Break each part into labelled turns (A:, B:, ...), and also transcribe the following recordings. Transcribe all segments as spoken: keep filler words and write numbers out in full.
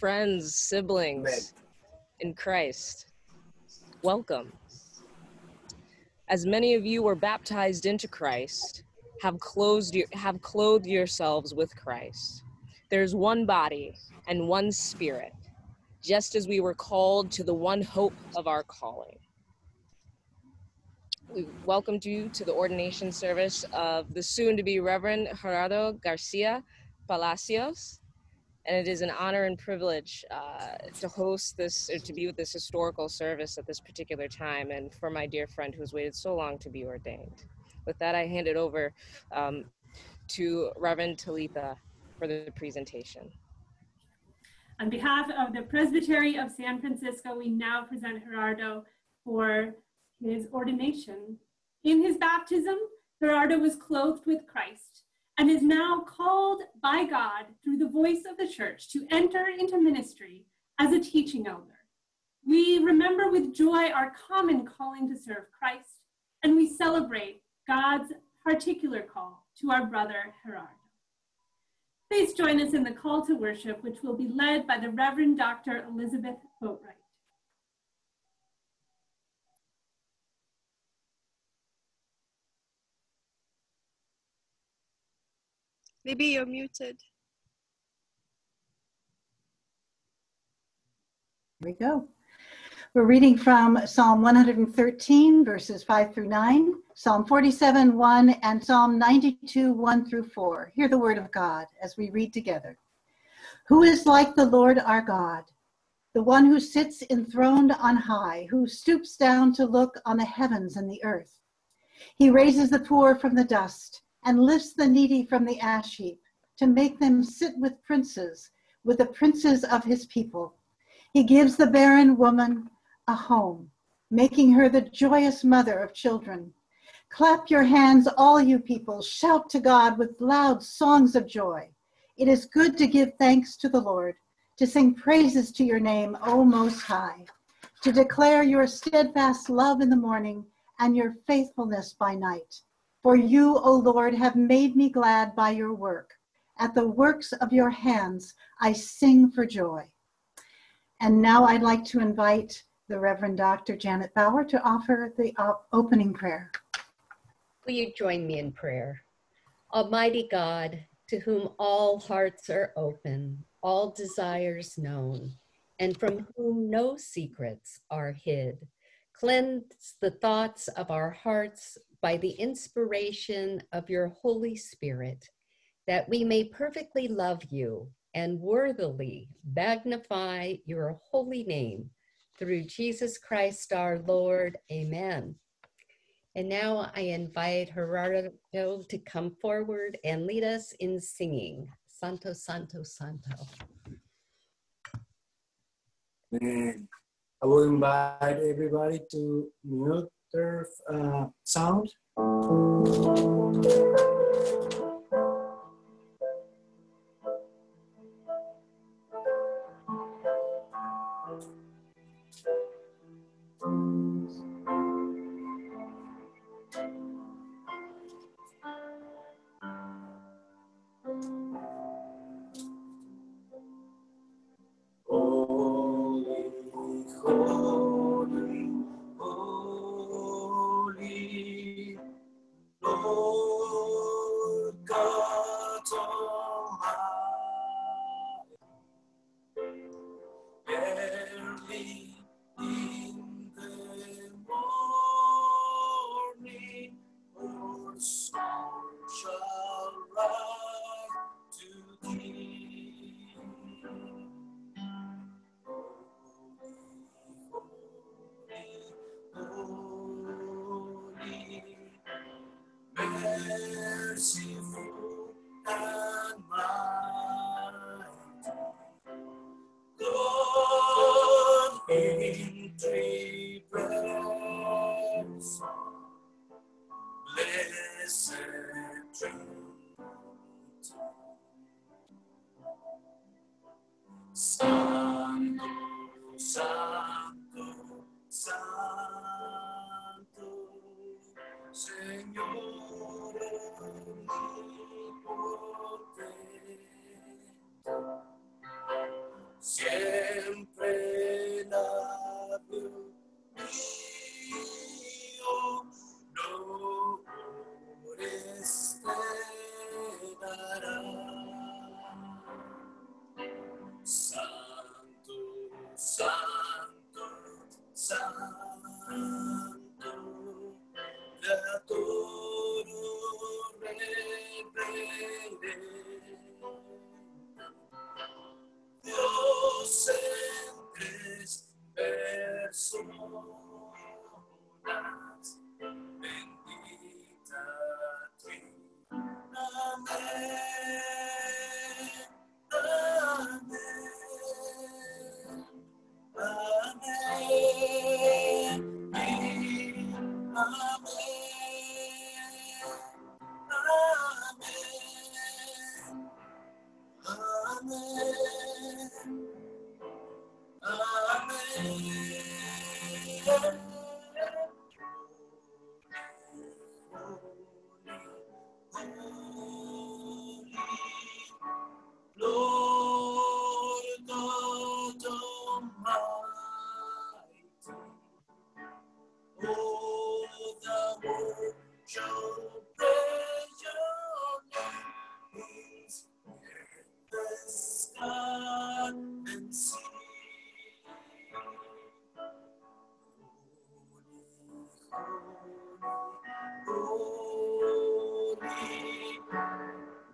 A: friends, siblings in Christ, welcome. As many of you were baptized into Christ, have clothed, your, have clothed yourselves with Christ. There's one body and one spirit, just as we were called to the one hope of our calling. We welcomed you to the ordination service of the soon-to-be Reverend Gerardo Garcia Palacios, and it is an honor and privilege uh, to host this, or to be with this historical service at this particular time, and for my dear friend who's waited so long to be ordained. With that, I hand it over um, to Reverend Talitha for the presentation.
B: On behalf of the Presbytery of San Francisco, we now present Gerardo for his ordination. In his baptism, Gerardo was clothed with Christ and is now called by God through the voice of the church to enter into ministry as a teaching elder. We remember with joy our common calling to serve Christ, and we celebrate God's particular call to our brother Gerardo. Please join us in the call to worship, which will be led by the Reverend Doctor Elizabeth Boatwright.
C: Maybe you're muted.
D: Here we go. We're reading from Psalm one hundred thirteen, verses five through nine, Psalm forty-seven, one, and Psalm ninety-two, one through four. Hear the word of God as we read together. Who is like the Lord our God, the one who sits enthroned on high, who stoops down to look on the heavens and the earth? He raises the poor from the dust and lifts the needy from the ash heap to make them sit with princes, with the princes of his people. He gives the barren woman a home, making her the joyous mother of children. Clap your hands, all you people. Shout to God with loud songs of joy. It is good to give thanks to the Lord, to sing praises to your name, O Most High, to declare your steadfast love in the morning and your faithfulness by night. For you, O Lord, have made me glad by your work. At the works of your hands, I sing for joy. And now I'd like to invite the Reverend Doctor Janet Bauer to offer the op- opening prayer.
E: Will you join me in prayer? Almighty God, to whom all hearts are open, all desires known, and from whom no secrets are hid, cleanse the thoughts of our hearts by the inspiration of your Holy Spirit, that we may perfectly love you and worthily magnify your holy name, through Jesus Christ our Lord. Amen. And now I invite Gerardo to come forward and lead us in singing, Santo, Santo, Santo.
F: And I will invite everybody to mute their uh, sound. Santo, Santo, Santo, Señor omnipotente, cielo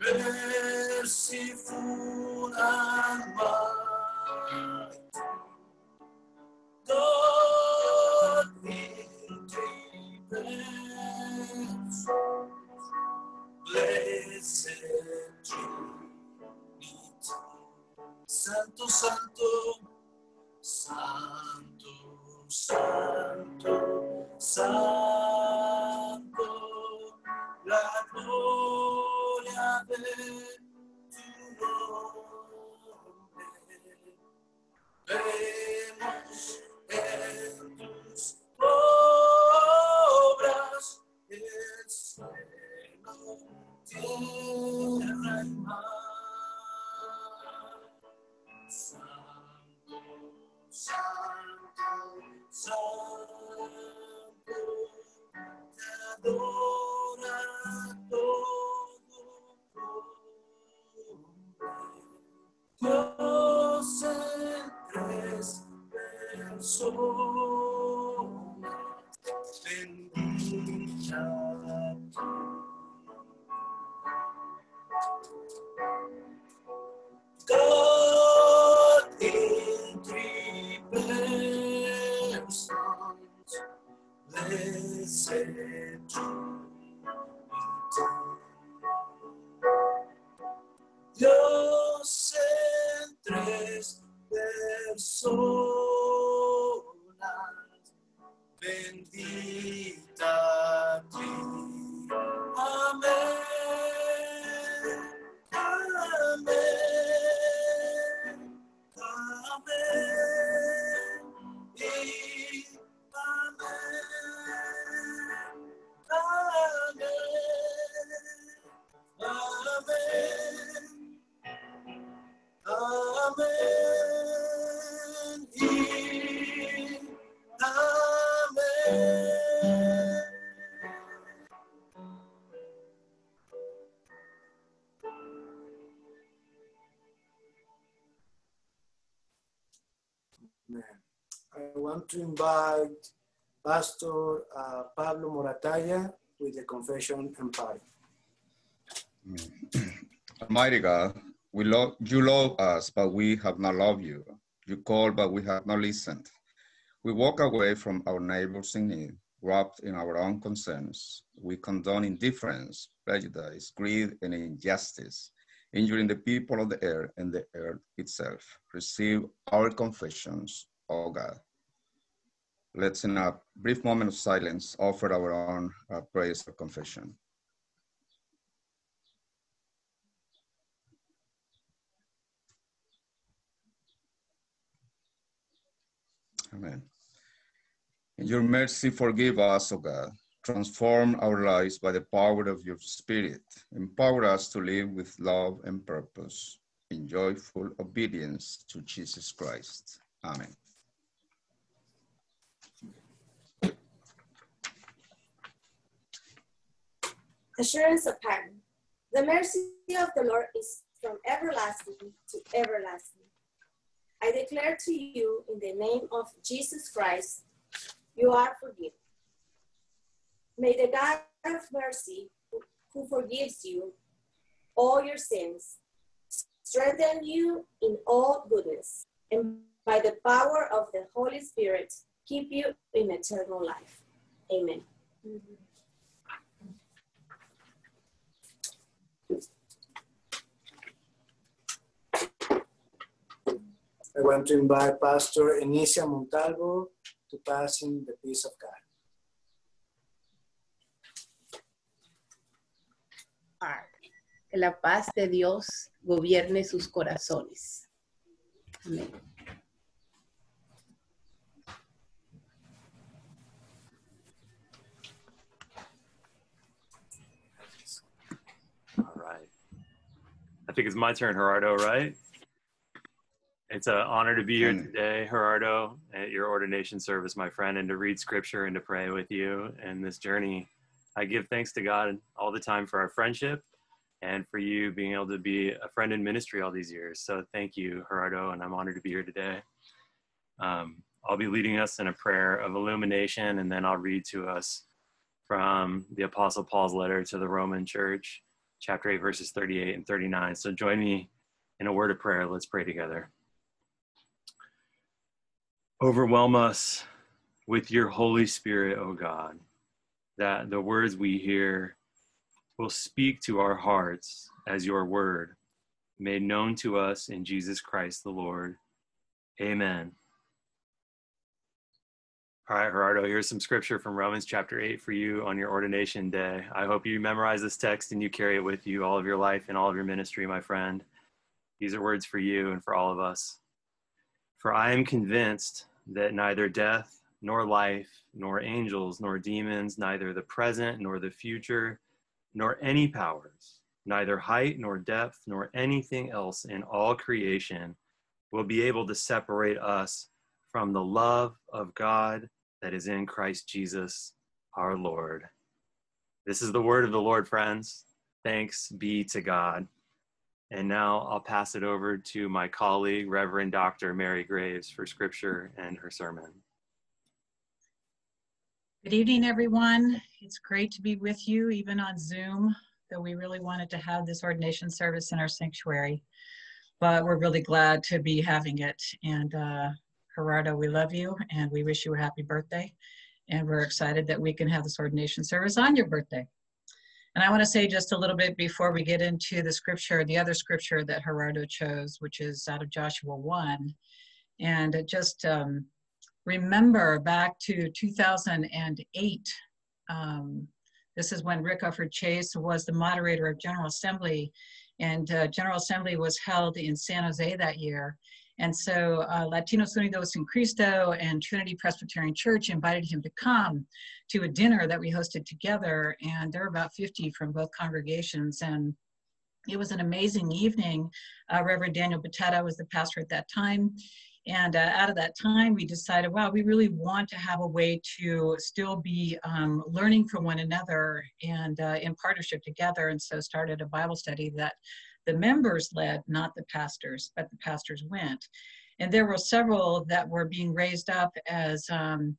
F: merciful and mighty, God in three persons, blessed Trinity. Santo, Santo, Santo, Santo, Santo, la gloria de tu nombre. Vemos en tus obras el cielo, tierra y mar. Santo, Santo, Santo, te adora todo hombre. Dios en tres personas, bendita tú. God in three persons, blessed Trinity. Dios en tres personas, bendita ti. Amén. Amén. Amén. Y amén. Amén. Amén. Amén. Y amén. I want to invite Pastor uh, Pablo Morataya with the confession and party.
G: Almighty God, we love you love us, but we have not loved you. You called, but we have not listened. We walk away from our neighbors in need, wrapped in our own concerns. We condone indifference, prejudice, greed, and injustice, injuring the people of the earth and the earth itself. Receive our confessions, O God. Let's, in a brief moment of silence, offer our own uh, praise of confession. Amen. In your mercy, forgive us, O God. Transform our lives by the power of your Spirit. Empower us to live with love and purpose in joyful obedience to Jesus Christ. Amen.
H: Assurance of pardon. The mercy of the Lord is from everlasting to everlasting. I declare to you in the name of Jesus Christ, you are forgiven. May the God of mercy, who forgives you all your sins, strengthen you in all goodness, and by the power of the Holy Spirit, keep you in eternal life. Amen. Mm-hmm.
F: I want to invite Pastor Enicia Montalvo to pass in the peace of God.
I: Que la paz de Dios gobierne sus corazones. Amén.
J: All right. I think it's my turn, Gerardo, right? It's an honor to be here today, Gerardo, at your ordination service, my friend, and to read scripture and to pray with you in this journey. I give thanks to God all the time for our friendship and for you being able to be a friend in ministry all these years. So thank you, Gerardo, and I'm honored to be here today. Um, I'll be leading us in a prayer of illumination, and then I'll read to us from the Apostle Paul's letter to the Roman Church. chapter eight, verses thirty-eight and thirty-nine. So join me in a word of prayer. Let's pray together. Overwhelm us with your Holy Spirit, O God, that the words we hear will speak to our hearts as your word, made known to us in Jesus Christ the Lord. Amen. All right, Gerardo, here's some scripture from Romans chapter eight for you on your ordination day. I hope you memorize this text and you carry it with you all of your life and all of your ministry, my friend. These are words for you and for all of us. For I am convinced that neither death, nor life, nor angels, nor demons, neither the present, nor the future, nor any powers, neither height, nor depth, nor anything else in all creation will be able to separate us from the love of God that is in Christ Jesus, our Lord. This is the word of the Lord, friends. Thanks be to God. And now I'll pass it over to my colleague, Reverend Doctor Mary Graves, for scripture and her sermon.
K: Good evening, everyone. It's great to be with you, even on Zoom, though we really wanted to have this ordination service in our sanctuary. But we're really glad to be having it. And uh, Gerardo, we love you, and we wish you a happy birthday. And we're excited that we can have this ordination service on your birthday. And I want to say just a little bit before we get into the scripture, the other scripture that Gerardo chose, which is out of Joshua one. And just um, remember back to two thousand eight, um, this is when Rick Ufford Chase was the moderator of General Assembly, and uh, General Assembly was held in San Jose that year. And so uh, Latinos Unidos en Cristo and Trinity Presbyterian Church invited him to come to a dinner that we hosted together. And there were about fifty from both congregations. And it was an amazing evening. Uh, Reverend Daniel Batata was the pastor at that time. And uh, out of that time, we decided, wow, we really want to have a way to still be um, learning from one another and uh, in partnership together. And so started a Bible study that the members led, not the pastors, but the pastors went. And there were several that were being raised up as um,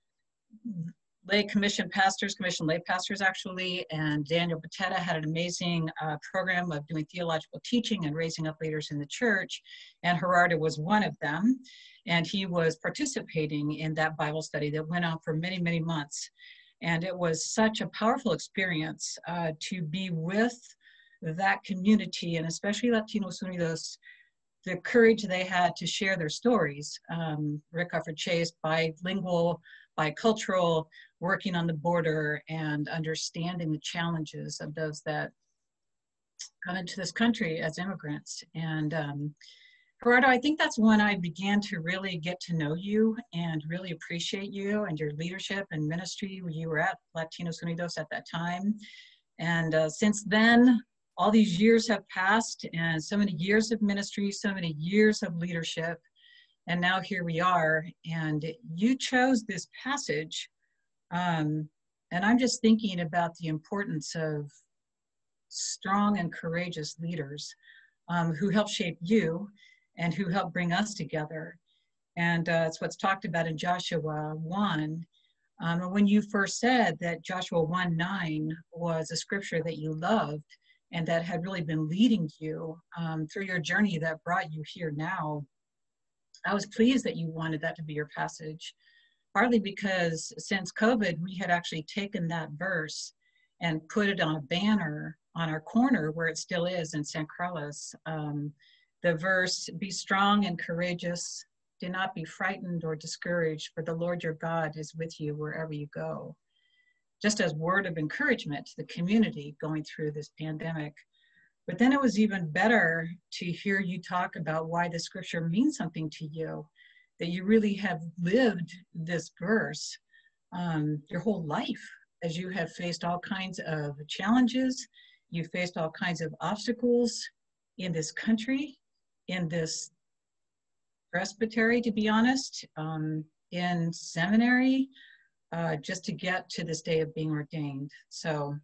K: lay commission pastors, commission lay pastors actually, and Daniel Batata had an amazing uh, program of doing theological teaching and raising up leaders in the church, and Gerardo was one of them, and he was participating in that Bible study that went on for many, many months. And it was such a powerful experience uh, to be with that community, and especially Latinos Unidos, the courage they had to share their stories. Um, Rick Ufford Chase, bilingual, bicultural, working on the border and understanding the challenges of those that come into this country as immigrants. And um, Gerardo, I think that's when I began to really get to know you and really appreciate you and your leadership and ministry. You were at Latinos Unidos at that time. And uh, since then, all these years have passed, and so many years of ministry, so many years of leadership. And now here we are, and you chose this passage. Um, and I'm just thinking about the importance of strong and courageous leaders um, who help shape you and who help bring us together. And uh, it's what's talked about in Joshua one. Um, and when you first said that Joshua one nine was a scripture that you loved and that had really been leading you um, through your journey that brought you here now, I was pleased that you wanted that to be your passage, partly because since COVID, we had actually taken that verse and put it on a banner on our corner where it still is in San Carlos. Um, the verse, "Be strong and courageous, do not be frightened or discouraged, for the Lord your God is with you wherever you go." Just as word of encouragement to the community going through this pandemic. But then it was even better to hear you talk about why the scripture means something to you, that you really have lived this verse um, your whole life, as you have faced all kinds of challenges, you faced all kinds of obstacles in this country, in this presbytery, to be honest, um, in seminary, uh, just to get to this day of being ordained. So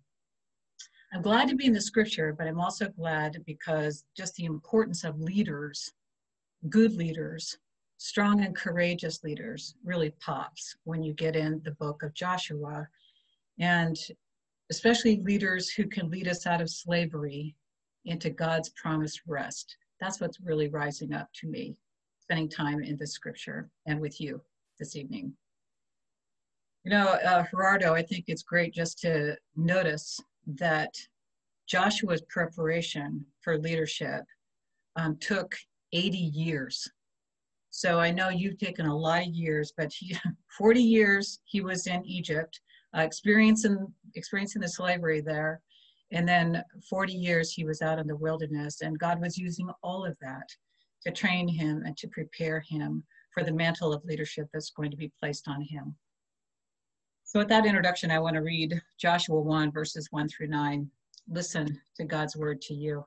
K: I'm glad to be in the scripture, but I'm also glad because just the importance of leaders, good leaders, strong and courageous leaders really pops when you get in the book of Joshua. And especially leaders who can lead us out of slavery into God's promised rest. That's what's really rising up to me, spending time in the scripture and with you this evening. You know, uh, Gerardo, I think it's great just to notice that Joshua's preparation for leadership um, took eighty years. So I know you've taken a lot of years, but he, forty years he was in Egypt, uh, experiencing, experiencing the slavery there. And then forty years he was out in the wilderness, and God was using all of that to train him and to prepare him for the mantle of leadership that's going to be placed on him. So with that introduction, I want to read Joshua one, verses one through nine. Listen to God's word to you.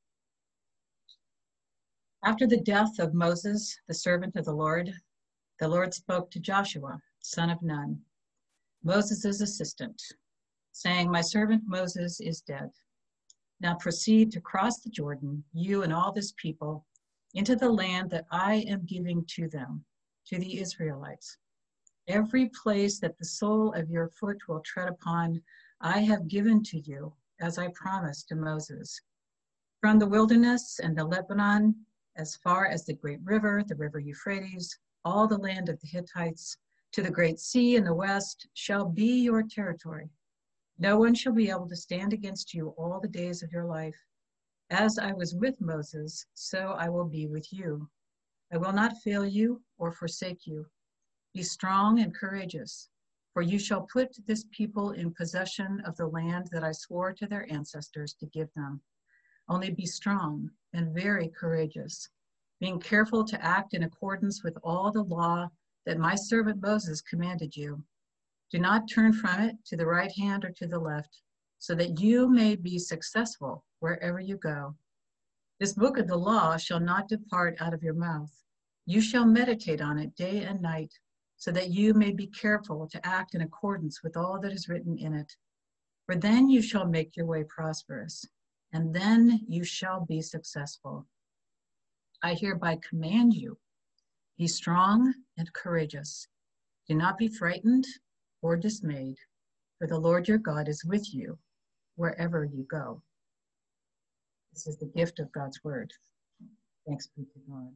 K: After the death of Moses, the servant of the Lord, the Lord spoke to Joshua, son of Nun, Moses' assistant, saying, my servant Moses is dead. Now proceed to cross the Jordan, you and all this people, into the land that I am giving to them, to the Israelites. Every place that the sole of your foot will tread upon, I have given to you, as I promised to Moses. From the wilderness and the Lebanon, as far as the great river, the river Euphrates, all the land of the Hittites, to the great sea in the west, shall be your territory. No one shall be able to stand against you all the days of your life. As I was with Moses, so I will be with you. I will not fail you or forsake you. Be strong and courageous, for you shall put this people in possession of the land that I swore to their ancestors to give them. Only be strong and very courageous, being careful to act in accordance with all the law that my servant Moses commanded you. Do not turn from it to the right hand or to the left, so that you may be successful wherever you go. This book of the law shall not depart out of your mouth. You shall meditate on it day and night, so that you may be careful to act in accordance with all that is written in it. For then you shall make your way prosperous, and then you shall be successful. I hereby command you, be strong and courageous. Do not be frightened or dismayed, for the Lord your God is with you wherever you go. This is the gift of God's word. Thanks be to God.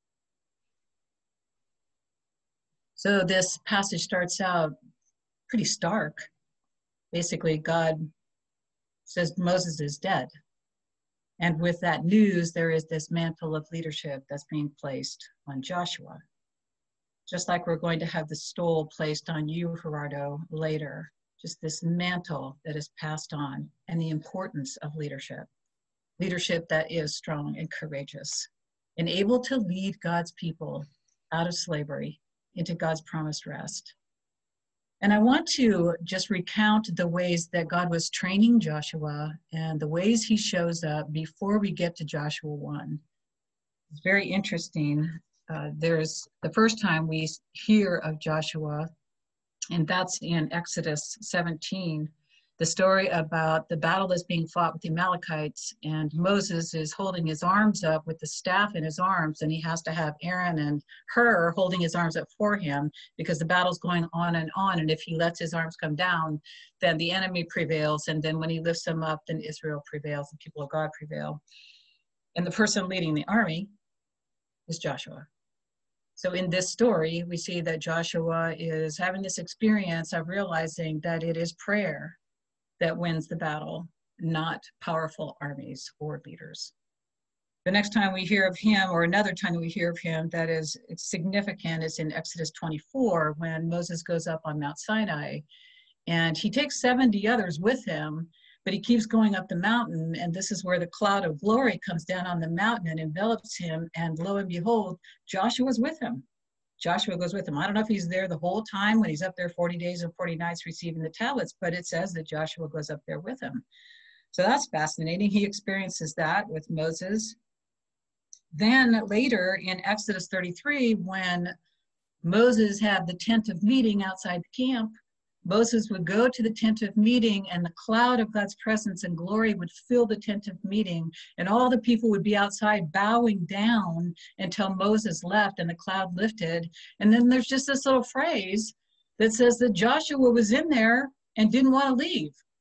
K: So this passage starts out pretty stark. Basically, God says Moses is dead. And with that news, there is this mantle of leadership that's being placed on Joshua. Just like we're going to have the stole placed on you, Gerardo, later. Just this mantle that is passed on, and the importance of leadership. Leadership that is strong and courageous, and able to lead God's people out of slavery into God's promised rest. And I want to just recount the ways that God was training Joshua and the ways he shows up before we get to Joshua one. It's very interesting. Uh, there's the first time we hear of Joshua, and that's in Exodus seventeen, the story about the battle that's being fought with the Amalekites, and Moses is holding his arms up with the staff in his arms, and he has to have Aaron and Hur holding his arms up for him because the battle's going on and on, and if he lets his arms come down, then the enemy prevails, and then when he lifts them up, then Israel prevails, the people of God prevail. And the person leading the army is Joshua. So in this story, we see that Joshua is having this experience of realizing that it is prayer that wins the battle, not powerful armies or leaders. The next time we hear of him, or another time we hear of him that is it's significant, is in Exodus twenty-four, when Moses goes up on Mount Sinai, and he takes seventy others with him, but he keeps going up the mountain, and this is where the cloud of glory comes down on the mountain and envelops him, and lo and behold, Joshua's with him. Joshua goes with him. I don't know if he's there the whole time when he's up there forty days and forty nights receiving the tablets, but it says that Joshua goes up there with him. So that's fascinating. He experiences that with Moses. Then later in Exodus thirty-three, when Moses had the tent of meeting outside the camp, Moses would go to the tent of meeting, and the cloud of God's presence and glory would fill the tent of meeting, and all the people would be outside bowing down until Moses left and the cloud lifted. And then there's just this little phrase that says that Joshua was in there and didn't want to leave.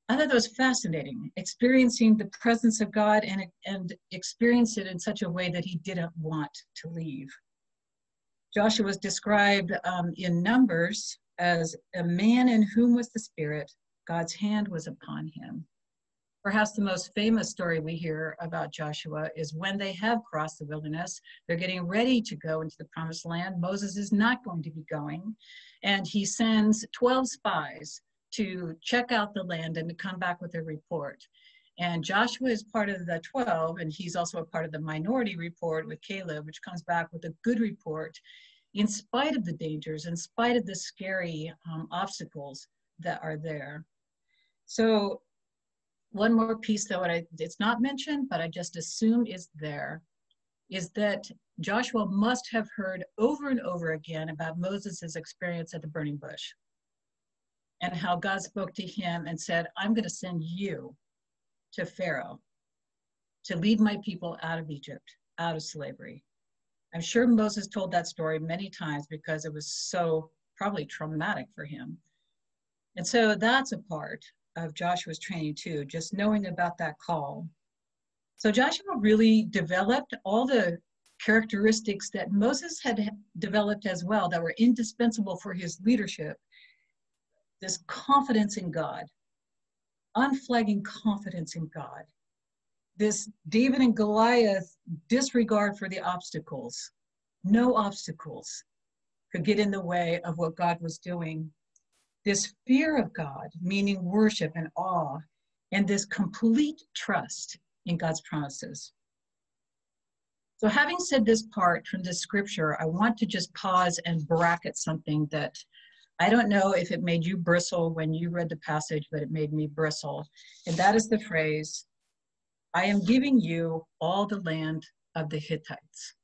K: I thought that was fascinating, experiencing the presence of God and, and experience it in such a way that he didn't want to leave. Joshua was described um, in Numbers as a man in whom was the Spirit, God's hand was upon him. Perhaps the most famous story we hear about Joshua is when they have crossed the wilderness, they're getting ready to go into the promised land. Moses is not going to be going, and he sends twelve spies to check out the land and to come back with a report. And Joshua is part of the twelve, and he's also a part of the minority report with Caleb, which comes back with a good report in spite of the dangers, in spite of the scary um, obstacles that are there. So one more piece though, I, it's not mentioned, but I just assume is there, is that Joshua must have heard over and over again about Moses' experience at the burning bush and how God spoke to him and said, I'm going to send you to Pharaoh to lead my people out of Egypt, out of slavery. I'm sure Moses told that story many times because it was so probably traumatic for him. And so that's a part of Joshua's training too, just knowing about that call. So Joshua really developed all the characteristics that Moses had developed as well that were indispensable for his leadership. This confidence in God, unflagging confidence in God. This David and Goliath disregard for the obstacles. No obstacles could get in the way of what God was doing. This fear of God, meaning worship and awe, and this complete trust in God's promises. So having said this part from this scripture, I want to just pause and bracket something that I don't know if it made you bristle when you read the passage, but it made me bristle. And that is the phrase, I am giving you all the land of the Hittites.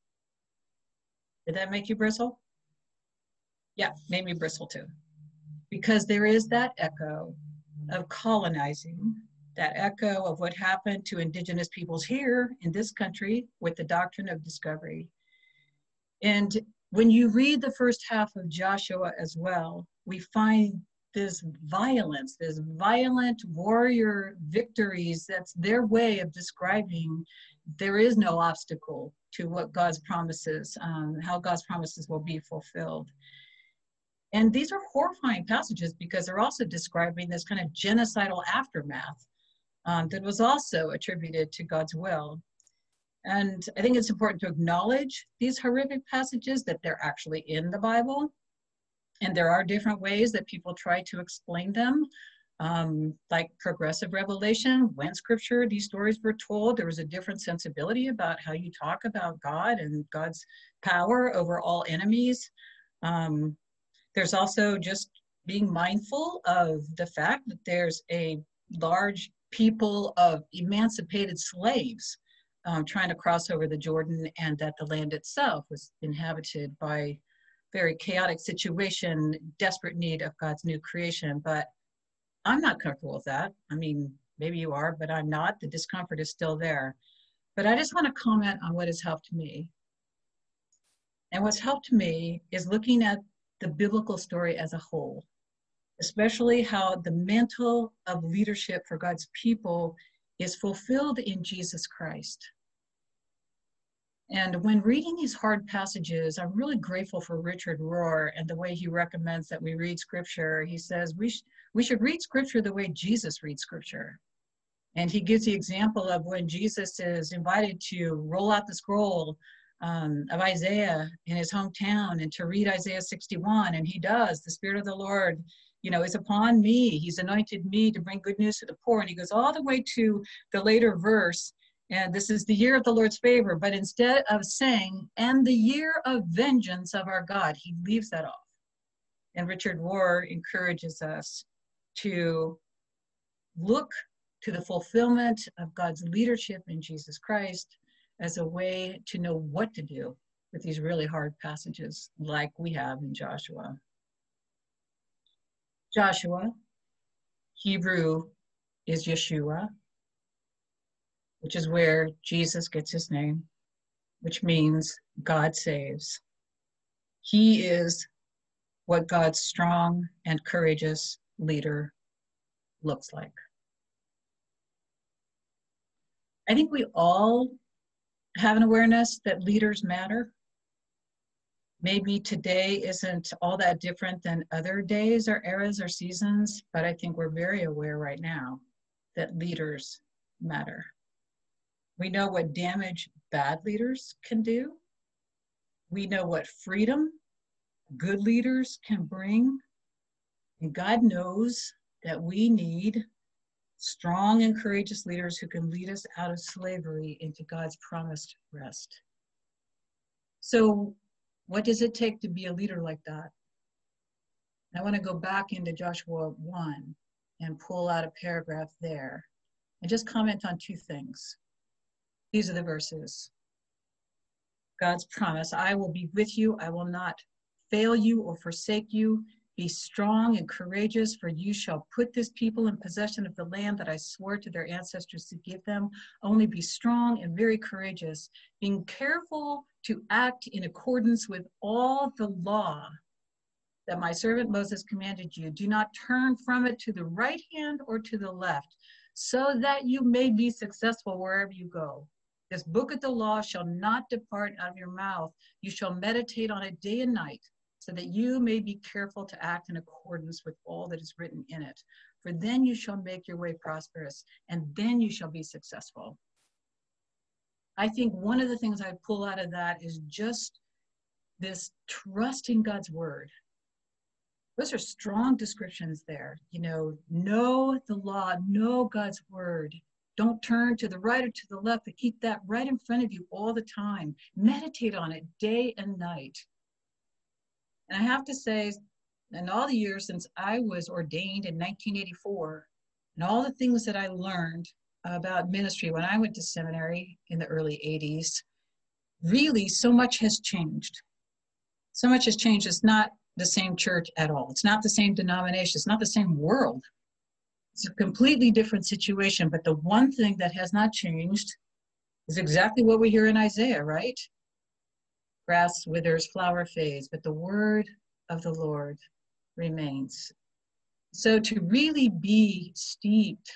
K: Did that make you bristle? Yeah, made me bristle too. Because there is that echo of colonizing, that echo of what happened to indigenous peoples here in this country with the doctrine of discovery. And when you read the first half of Joshua as well, we find this violence, this violent warrior victories. That's their way of describing there is no obstacle to what God's promises, um, how God's promises will be fulfilled. And these are horrifying passages because they're also describing this kind of genocidal aftermath um, that was also attributed to God's will. And I think it's important to acknowledge these horrific passages, that they're actually in the Bible. And there are different ways that people try to explain them, um, like progressive revelation. When scripture, these stories were told, there was a different sensibility about how you talk about God and God's power over all enemies. Um, there's also just being mindful of the fact that there's a large people of emancipated slaves um, trying to cross over the Jordan, and that the land itself was inhabited by very chaotic situation, desperate need of God's new creation. But I'm not comfortable with that. I mean, maybe you are, but I'm not. The discomfort is still there. But I just want to comment on what has helped me. And what's helped me is looking at the biblical story as a whole, especially how the mantle of leadership for God's people is fulfilled in Jesus Christ. And when reading these hard passages, I'm really grateful for Richard Rohr and the way he recommends that we read scripture. He says we, sh we should read scripture the way Jesus reads scripture. And he gives the example of when Jesus is invited to roll out the scroll um, of Isaiah in his hometown and to read Isaiah sixty-one, and he does. The Spirit of the Lord, you know, is upon me. He's anointed me to bring good news to the poor. And he goes all the way to the later verse, and this is the year of the Lord's favor. But instead of saying, and the year of vengeance of our God, he leaves that off. And Richard Rohr encourages us to look to the fulfillment of God's leadership in Jesus Christ as a way to know what to do with these really hard passages like we have in Joshua. Joshua, Hebrew is Yeshua, which is where Jesus gets his name, which means God saves. He is what God's strong and courageous leader looks like. I think we all have an awareness that leaders matter. Maybe today isn't all that different than other days or eras or seasons, but I think we're very aware right now that leaders matter. We know what damage bad leaders can do. We know what freedom good leaders can bring. And God knows that we need strong and courageous leaders who can lead us out of slavery into God's promised rest. So what does it take to be a leader like that? I want to go back into Joshua one and pull out a paragraph there and just comment on two things. These are the verses. God's promise, I will be with you. I will not fail you or forsake you. Be strong and courageous, for you shall put this people in possession of the land that I swore to their ancestors to give them. Only be strong and very courageous, being careful to act in accordance with all the law that my servant Moses commanded you. Do not turn from it to the right hand or to the left, so that you may be successful wherever you go. This book of the law shall not depart out of your mouth. You shall meditate on it day and night, so that you may be careful to act in accordance with all that is written in it. For then you shall make your way prosperous, and then you shall be successful. I think one of the things I pull out of that is just this trust in God's word. Those are strong descriptions there. You know, know the law, know God's word. Don't turn to the right or to the left, but keep that right in front of you all the time. Meditate on it day and night. And I have to say, in all the years since I was ordained in nineteen eighty-four, and all the things that I learned about ministry when I went to seminary in the early eighties, really so much has changed. So much has changed. It's not the same church at all. It's not the same denomination. It's not the same world. It's a completely different situation. But the one thing that has not changed is exactly what we hear in Isaiah, right? Grass withers, flower fades, but the word of the Lord remains. So to really be steeped,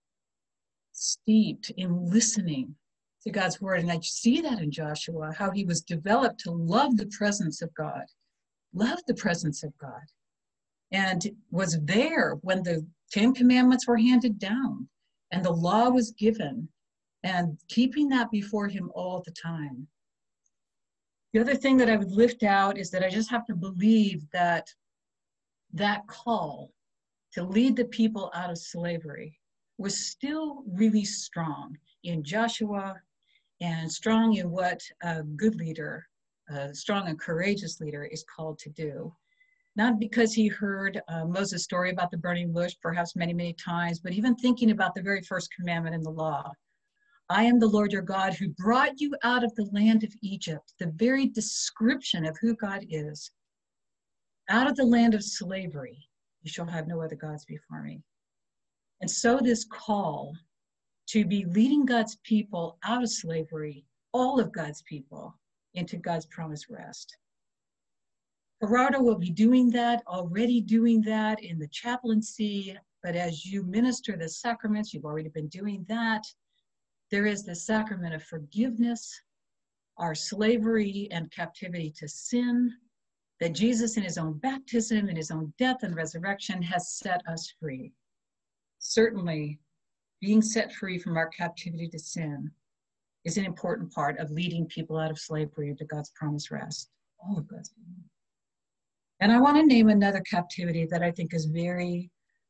K: steeped in listening to God's word, and I see that in Joshua, how he was developed to love the presence of God, love the presence of God, and was there when the Ten Commandments were handed down and the law was given, and keeping that before him all the time. The other thing that I would lift out is that I just have to believe that that call to lead the people out of slavery was still really strong in Joshua and strong in what a good leader, a strong and courageous leader is called to do. Not because he heard uh, Moses' story about the burning bush perhaps many, many times, but even thinking about the very first commandment in the law. I am the Lord your God who brought you out of the land of Egypt, the very description of who God is. Out of the land of slavery, you shall have no other gods before me. And so this call to be leading God's people out of slavery, all of God's people, into God's promised rest. Gerardo will be doing that, already doing that in the chaplaincy, but as you minister the sacraments, you've already been doing that. There is the sacrament of forgiveness, our slavery and captivity to sin, that Jesus in his own baptism, in his own death and resurrection has set us free. Certainly, being set free from our captivity to sin is an important part of leading people out of slavery into God's promised rest. All of God's people. And I want to name another captivity that I think is very,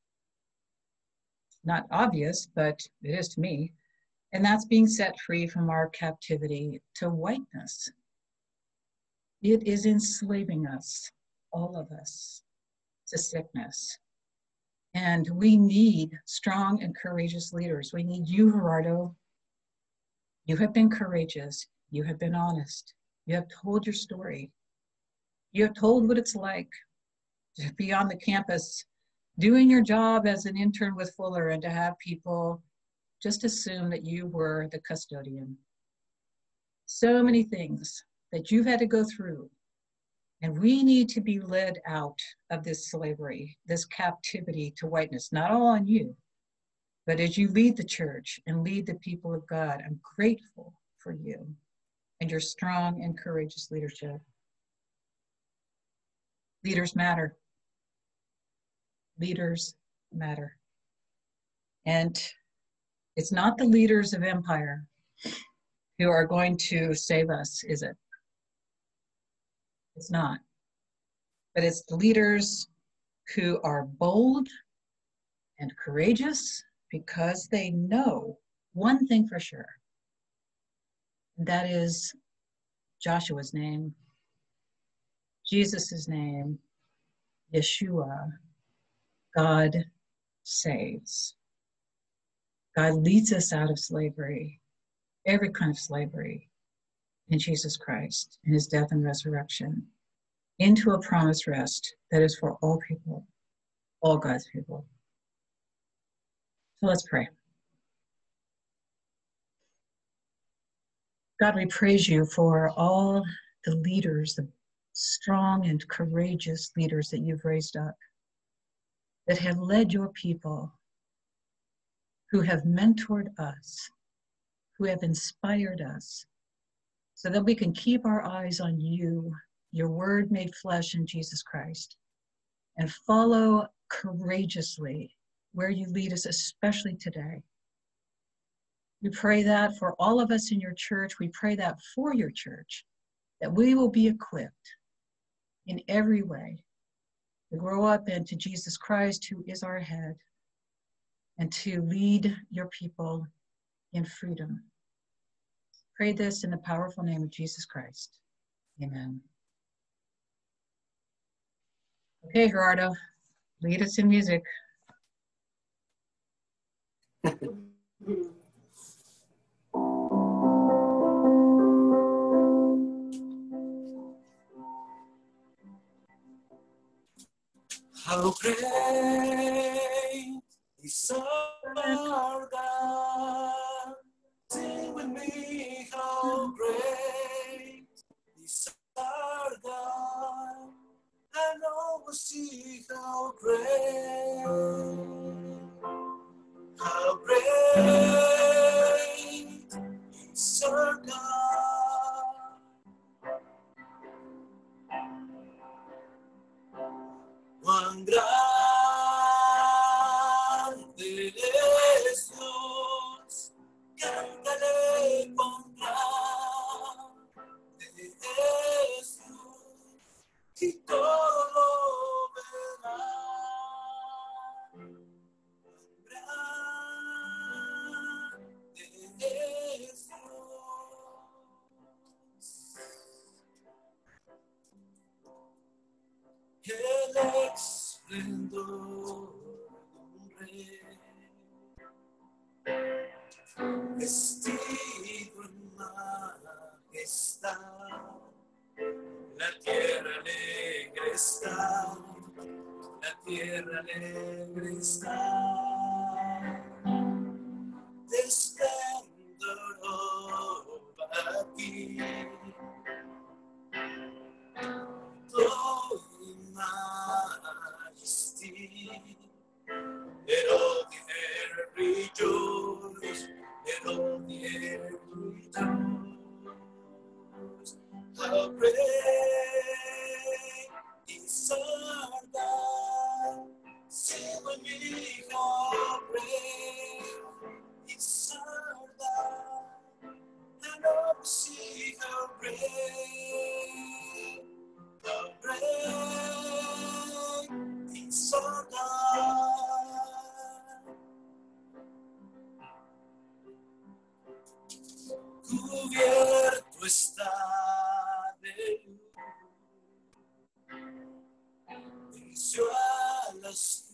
K: not obvious, but it is to me, and that's being set free from our captivity to whiteness. It is enslaving us, all of us, to sickness. And we need strong and courageous leaders. We need you, Gerardo. You have been courageous. You have been honest. You have told your story. You have told what it's like to be on the campus, doing your job as an intern with Fuller, and to have people just assume that you were the custodian. So many things that you've had to go through. And we need to be led out of this slavery, this captivity to whiteness, not all on you, But as you lead the church and lead the people of God, I'm grateful for you and your strong and courageous leadership. Leaders matter. Leaders matter. And it's not the leaders of empire who are going to save us, is it? It's not. But it's the leaders who are bold and courageous because they know one thing for sure. And that is Joshua's name, Jesus' name, Yeshua. God saves. God leads us out of slavery, every kind of slavery, in Jesus Christ, in his death and resurrection, into a promised rest that is for all people, all God's people. So let's pray. God, we praise you for all the leaders, the strong and courageous leaders that you've raised up, that have led your people, who have mentored us, who have inspired us, so that we can keep our eyes on you, your word made flesh in Jesus Christ, and follow courageously where you lead us, especially today. We pray that for all of us in your church. We pray that for your church, that we will be equipped in every way to grow up into Jesus Christ, who is our head, and to lead your people in freedom. Pray this in the powerful name of Jesus Christ. Amen. Okay, Gerardo, lead us in music.
F: How great is our God? Sing with me, how great is our God? And all will see how great, how great is our God. Cuán grande es Dios, cántale cuán grande es Dios, y todo lo verán. Cuán grande es Dios. El esplendor de un rey, vestido en majestad, la tierra alegre está, la tierra alegre está, de esplendor aquí. Glory, majesty, let all the earth rejoice, let all the earth rejoice. How great is our God, sing with me, how great is our God, and all see how great, how great is our God. Cubierto está de luz, venció a la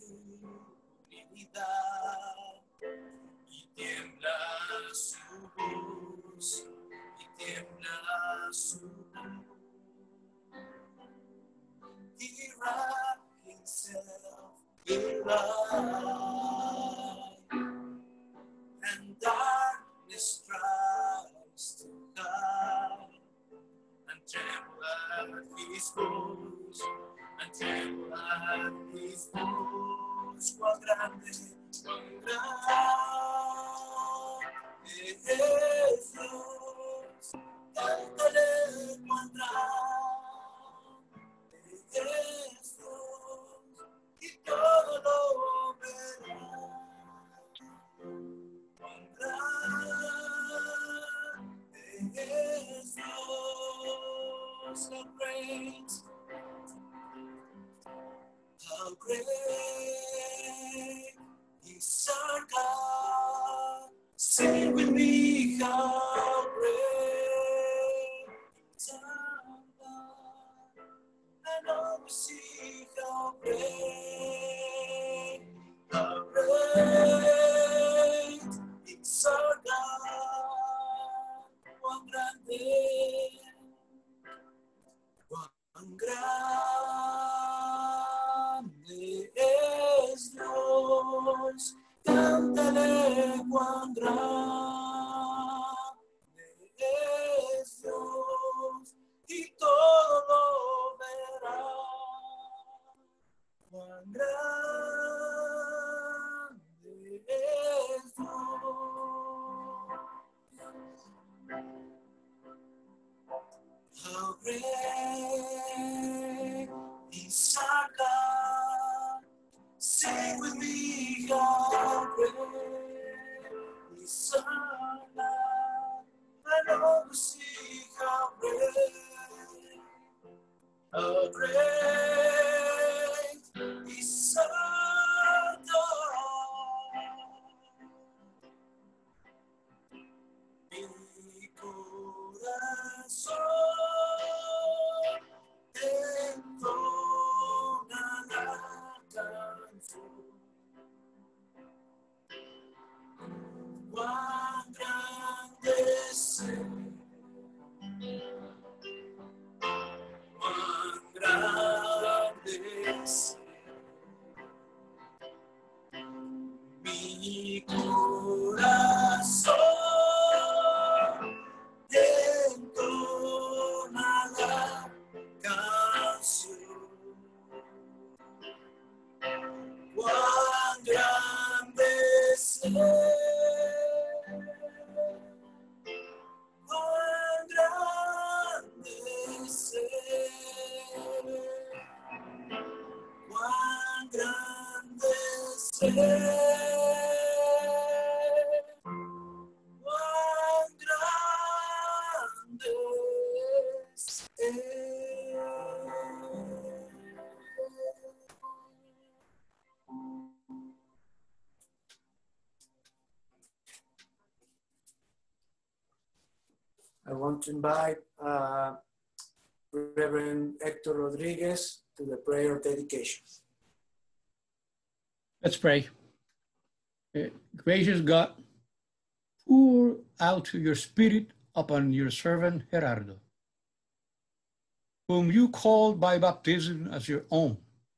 F: oscuridad, y tiembla su voz, y tiembla su voz. He wrapped himself in light, and darkness tries to hide, and tremble at his voice, and tremble at his voice. Cuán grande, cuán grande es Dios, cántale cuán grande es Dios, y todo lo verá. Cuán grande es Dios, how great, how great is our God. Sing with me, how great is our God. And all we see, how great, how great is our God. Cuán grande, cuán grande es Dios. Cántale cuán grande es Dios, y todo lo verá. Cuán grande es Dios. How great is our God. Sing with me, how great is our God. I know we see how great, how great is our God. Mi corazón entona la canción. Cuán grande es Él, cuán grande es Él. Mi corazón entona la canción. Cuán grande es Él, cuán grande es Él, cuán grande es Él, cuán grande es Él. I want to invite uh, Reverend Hector Rodriguez to the prayer dedication.
L: Let's pray. Uh, gracious God, pour out your spirit upon your servant Gerardo, whom you called by baptism as your own.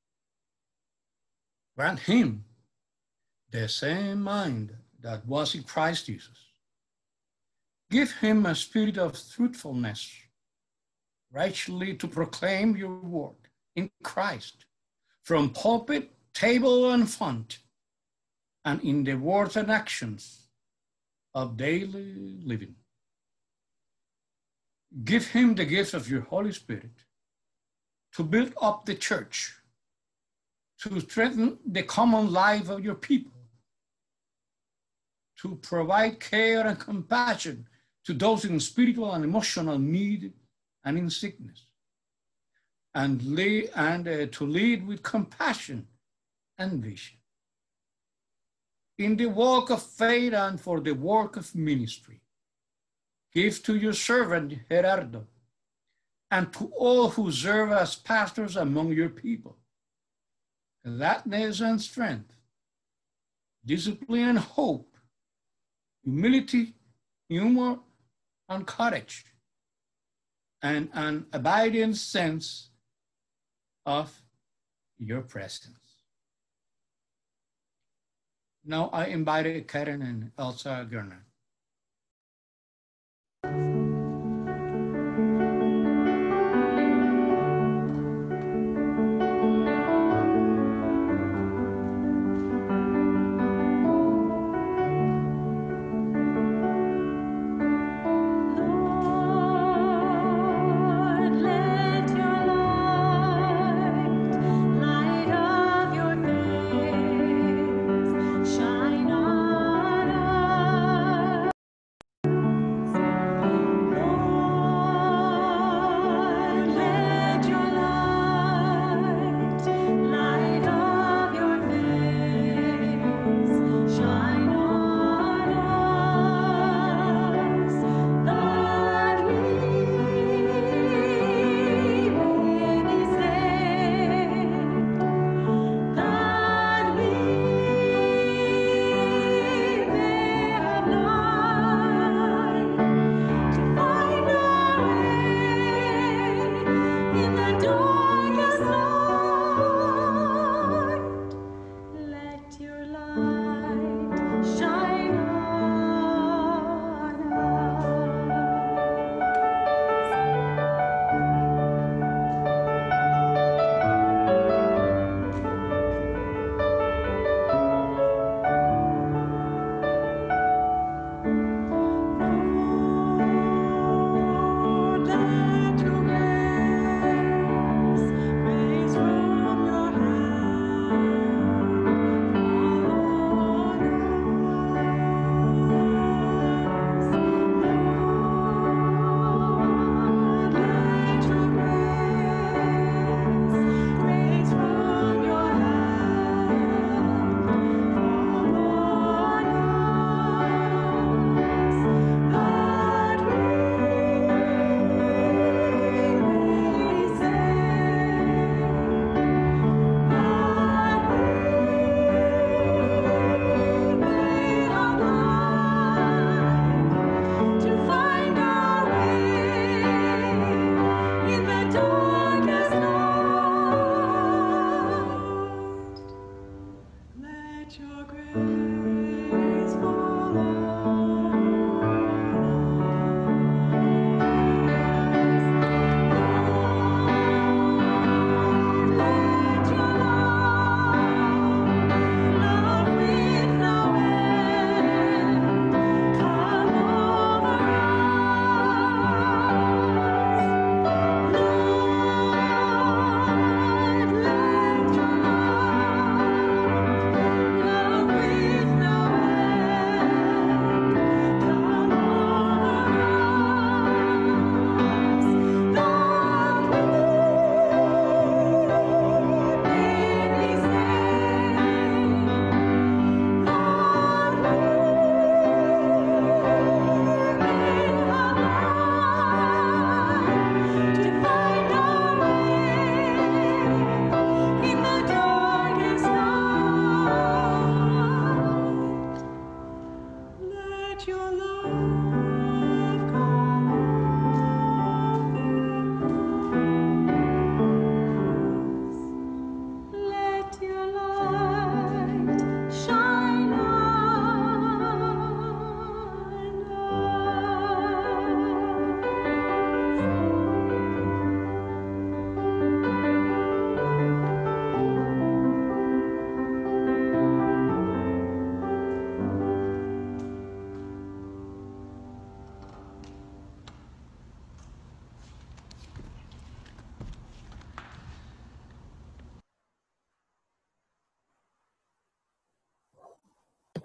L: Grant him the same mind that was in Christ Jesus. Give him a spirit of truthfulness, rightly to proclaim your word in Christ, from pulpit, table, and font, and in the words and actions of daily living. Give him the gift of your Holy Spirit to build up the church, to strengthen the common life of your people, to provide care and compassion to those in spiritual and emotional need and in sickness, and, lead, and uh, to lead with compassion and vision. In the walk of faith and for the work of ministry, give to your servant Gerardo and to all who serve as pastors among your people gladness and strength, discipline and hope, humility, humor, and courage, and an abiding sense of your presence. Now I invite Karen and Elsa Gerner.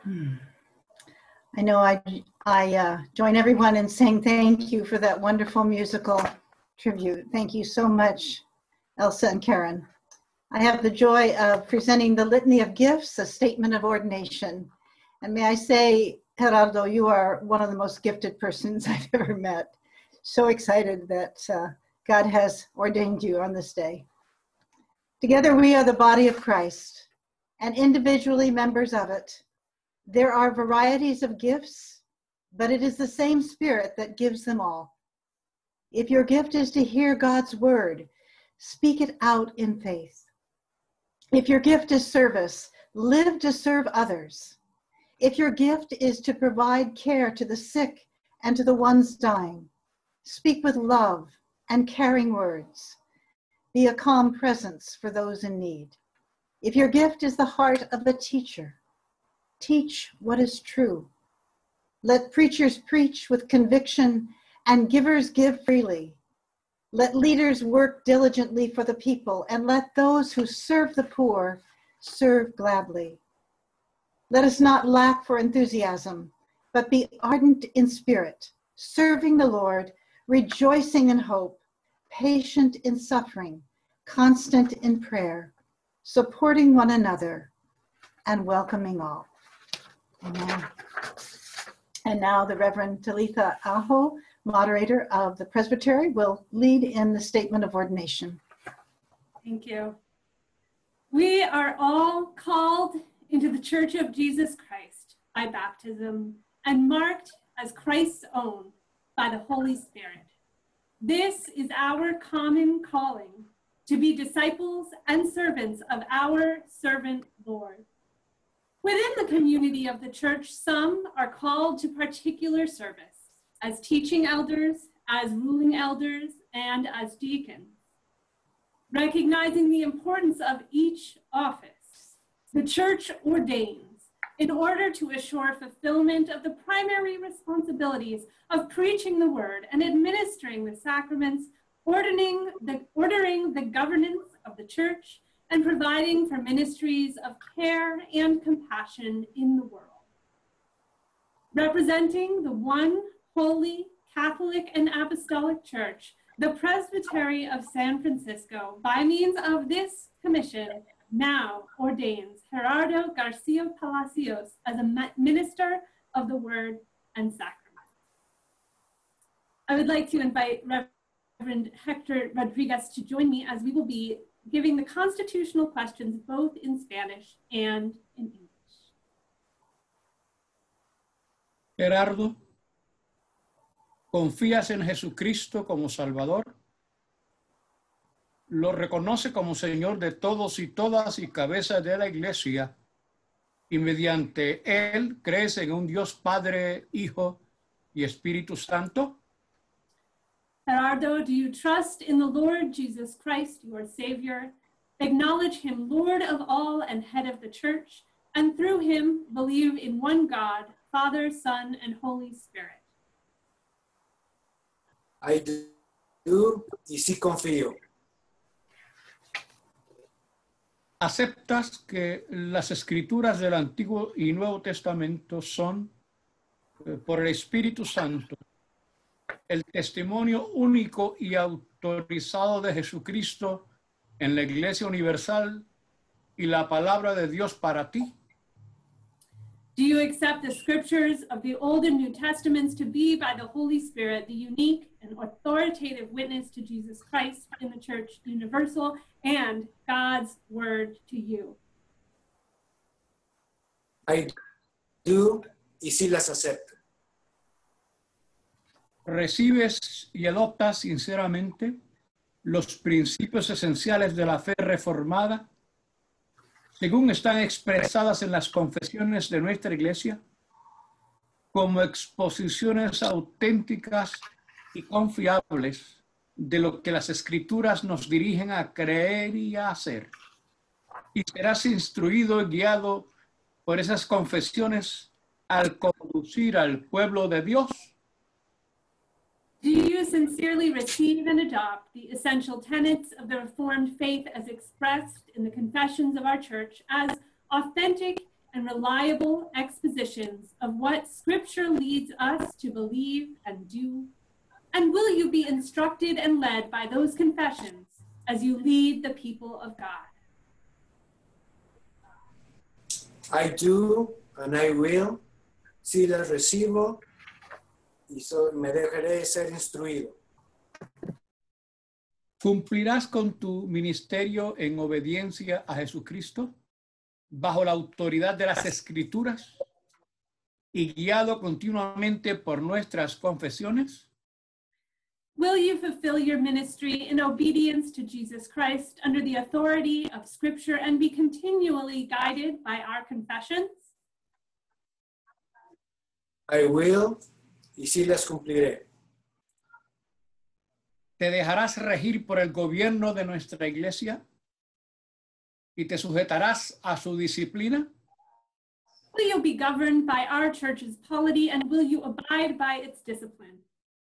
D: Hmm. I know I, I uh, join everyone in saying thank you for that wonderful musical tribute. Thank you so much, Elsa and Karen. I have the joy of presenting the Litany of Gifts, a statement of ordination. And may I say, Gerardo, you are one of the most gifted persons I've ever met. So excited that uh, God has ordained you on this day. Together we are the body of Christ and individually members of it. There are varieties of gifts, but it is the same Spirit that gives them all. If your gift is to hear God's word, speak it out in faith. If your gift is service, live to serve others. If your gift is to provide care to the sick and to the ones dying, speak with love and caring words. Be a calm presence for those in need. If your gift is the heart of a teacher, teach what is true. Let preachers preach with conviction and givers give freely. Let leaders work diligently for the people, and let those who serve the poor serve gladly. Let us not lack for enthusiasm, but be ardent in spirit, serving the Lord, rejoicing in hope, patient in suffering, constant in prayer, supporting one another, and welcoming all. Amen. And now the Reverend Talitha Aho, moderator of the Presbytery, will lead in the statement of ordination.
B: Thank you. We are all called into the Church of Jesus Christ by baptism and marked as Christ's own by the Holy Spirit. This is our common calling, to be disciples and servants of our servant Lord. Within the community of the church, some are called to particular service as teaching elders, as ruling elders, and as deacons. Recognizing the importance of each office, the church ordains in order to assure fulfillment of the primary responsibilities of preaching the word and administering the sacraments, ordering the, ordering the governance of the church, and providing for ministries of care and compassion in the world. Representing the one holy, Catholic, and Apostolic Church, the Presbytery of San Francisco, by means of this commission, now ordains Gerardo Garcia Palacios as a minister of the Word and Sacrament. I would like to invite Reverend Hector Rodriguez to join me as we will be giving the constitutional questions both in Spanish and in English.
L: Gerardo, ¿confías en Jesucristo como Salvador? ¿Lo reconoce como Señor de todos y todas y cabeza de la Iglesia? Y mediante Él crees en un Dios Padre, Hijo y Espíritu Santo?
B: Gerardo, do you trust in the Lord Jesus Christ, your Savior, acknowledge him Lord of all and head of the church, and through him believe in one God, Father, Son, and Holy Spirit?
F: I do, y sí confío.
L: ¿Aceptas que las escrituras del Antiguo y Nuevo Testamento son, eh, por el Espíritu Santo, el testimonio único y autorizado de Jesucristo en la Iglesia Universal y la palabra de Dios para ti?
B: Do you accept the scriptures of the Old and New Testaments to be, by the Holy Spirit, the unique and authoritative witness to Jesus Christ in the Church Universal and God's word to you?
F: I do, y sí las acepto.
L: ¿Recibes y adoptas sinceramente los principios esenciales de la fe reformada, según están expresadas en las confesiones de nuestra Iglesia, como exposiciones auténticas y confiables de lo que las Escrituras nos dirigen a creer y a hacer? Y serás instruido y guiado por esas confesiones al conducir al pueblo de Dios.
B: Do you sincerely receive and adopt the essential tenets of the Reformed faith as expressed in the confessions of our church as authentic and reliable expositions of what Scripture leads us to believe and do? And will you be instructed and led by those confessions as you lead the people of God?
F: I do and I will. Si las recibo y so, me dejaré ser instruido.
L: ¿Cumplirás con tu ministerio en obediencia a Jesucristo, bajo la autoridad de las Escrituras y guiado continuamente por nuestras confesiones?
B: Will you fulfill your ministry in obedience to Jesus Christ under the authority of Scripture and be continually guided by our confessions?
F: I will, y sí las cumpliré.
L: ¿Te dejarás regir por el gobierno de nuestra iglesia y te sujetarás a su disciplina?
B: Will you be governed by our church's polity and will you abide by its discipline?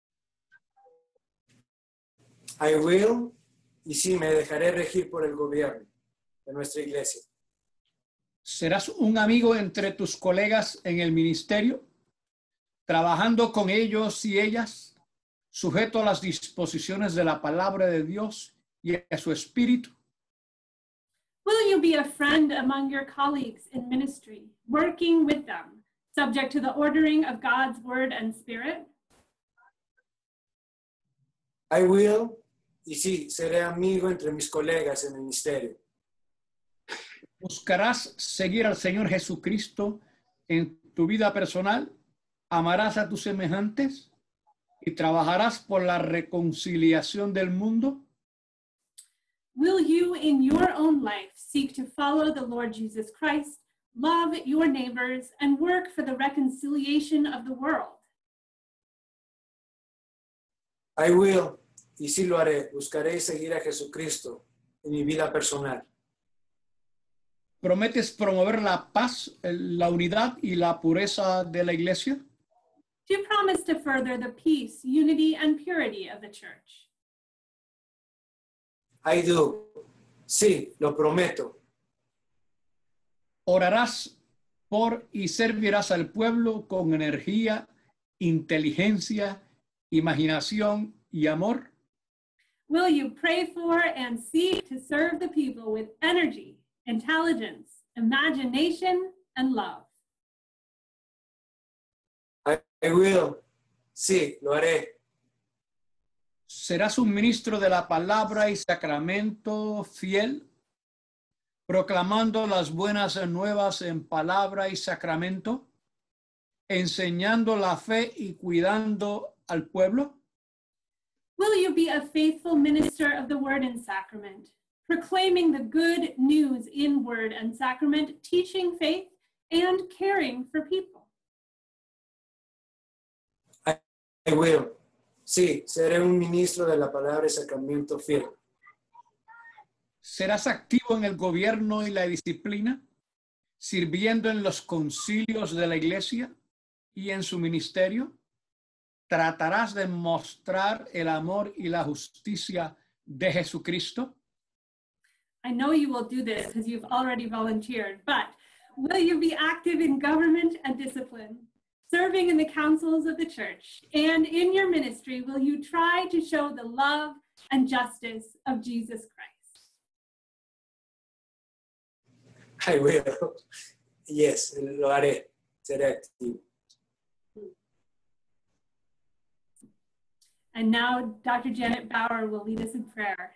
F: I will, y sí me dejaré regir por el gobierno de nuestra iglesia.
L: ¿Serás un amigo entre tus colegas en el ministerio, trabajando con ellos y ellas, sujeto a las disposiciones de la palabra de Dios y a su espíritu?
B: Will you be a friend among your colleagues in ministry, working with them, subject to the ordering of God's word and spirit?
F: I will, y sí, seré amigo entre mis colegas en el ministerio.
L: ¿Buscarás seguir al Señor Jesucristo en tu vida personal? ¿Amarás a tus semejantes? ¿Y trabajarás por la reconciliación del mundo?
B: Will you in your own life seek to follow the Lord Jesus Christ, love your neighbors, and work for the reconciliation of the world?
F: I will, y sí lo haré. Buscaré seguir a Jesucristo en mi vida personal.
L: ¿Prometes promover la paz, la unidad y la pureza de la iglesia?
B: Do you promise to further the peace, unity, and purity of the church?
F: I do. Sí, lo prometo.
L: ¿Orarás por y servirás al pueblo con energía, inteligencia, imaginación y amor?
B: Will you pray for and seek to serve the people with energy, intelligence, imagination, and love?
F: I, I will. Sí, lo haré.
L: ¿Serás un ministro de la palabra y sacramento fiel, proclamando las buenas nuevas en palabra y sacramento, enseñando la fe y cuidando al pueblo?
B: Will you be a faithful minister of the word and sacrament, proclaiming the good news in word and sacrament, teaching faith, and caring for people?
F: I, I will. Sí, seré un ministro de la palabra y sacramento fiel.
L: ¿Serás activo en el gobierno y la disciplina, sirviendo en los concilios de la iglesia y en su ministerio? ¿Tratarás de mostrar el amor y la justicia de Jesucristo?
B: I know you will do this because you've already volunteered, but will you be active in government and discipline, serving in the councils of the church, and in your ministry, will you try to show the love and justice of Jesus Christ?
F: I will. Yes, lo haré. Seré activo.
B: And now Doctor Janet Bauer will lead us in prayer.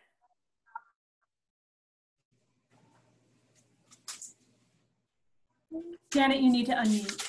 B: Janet, you need to unmute.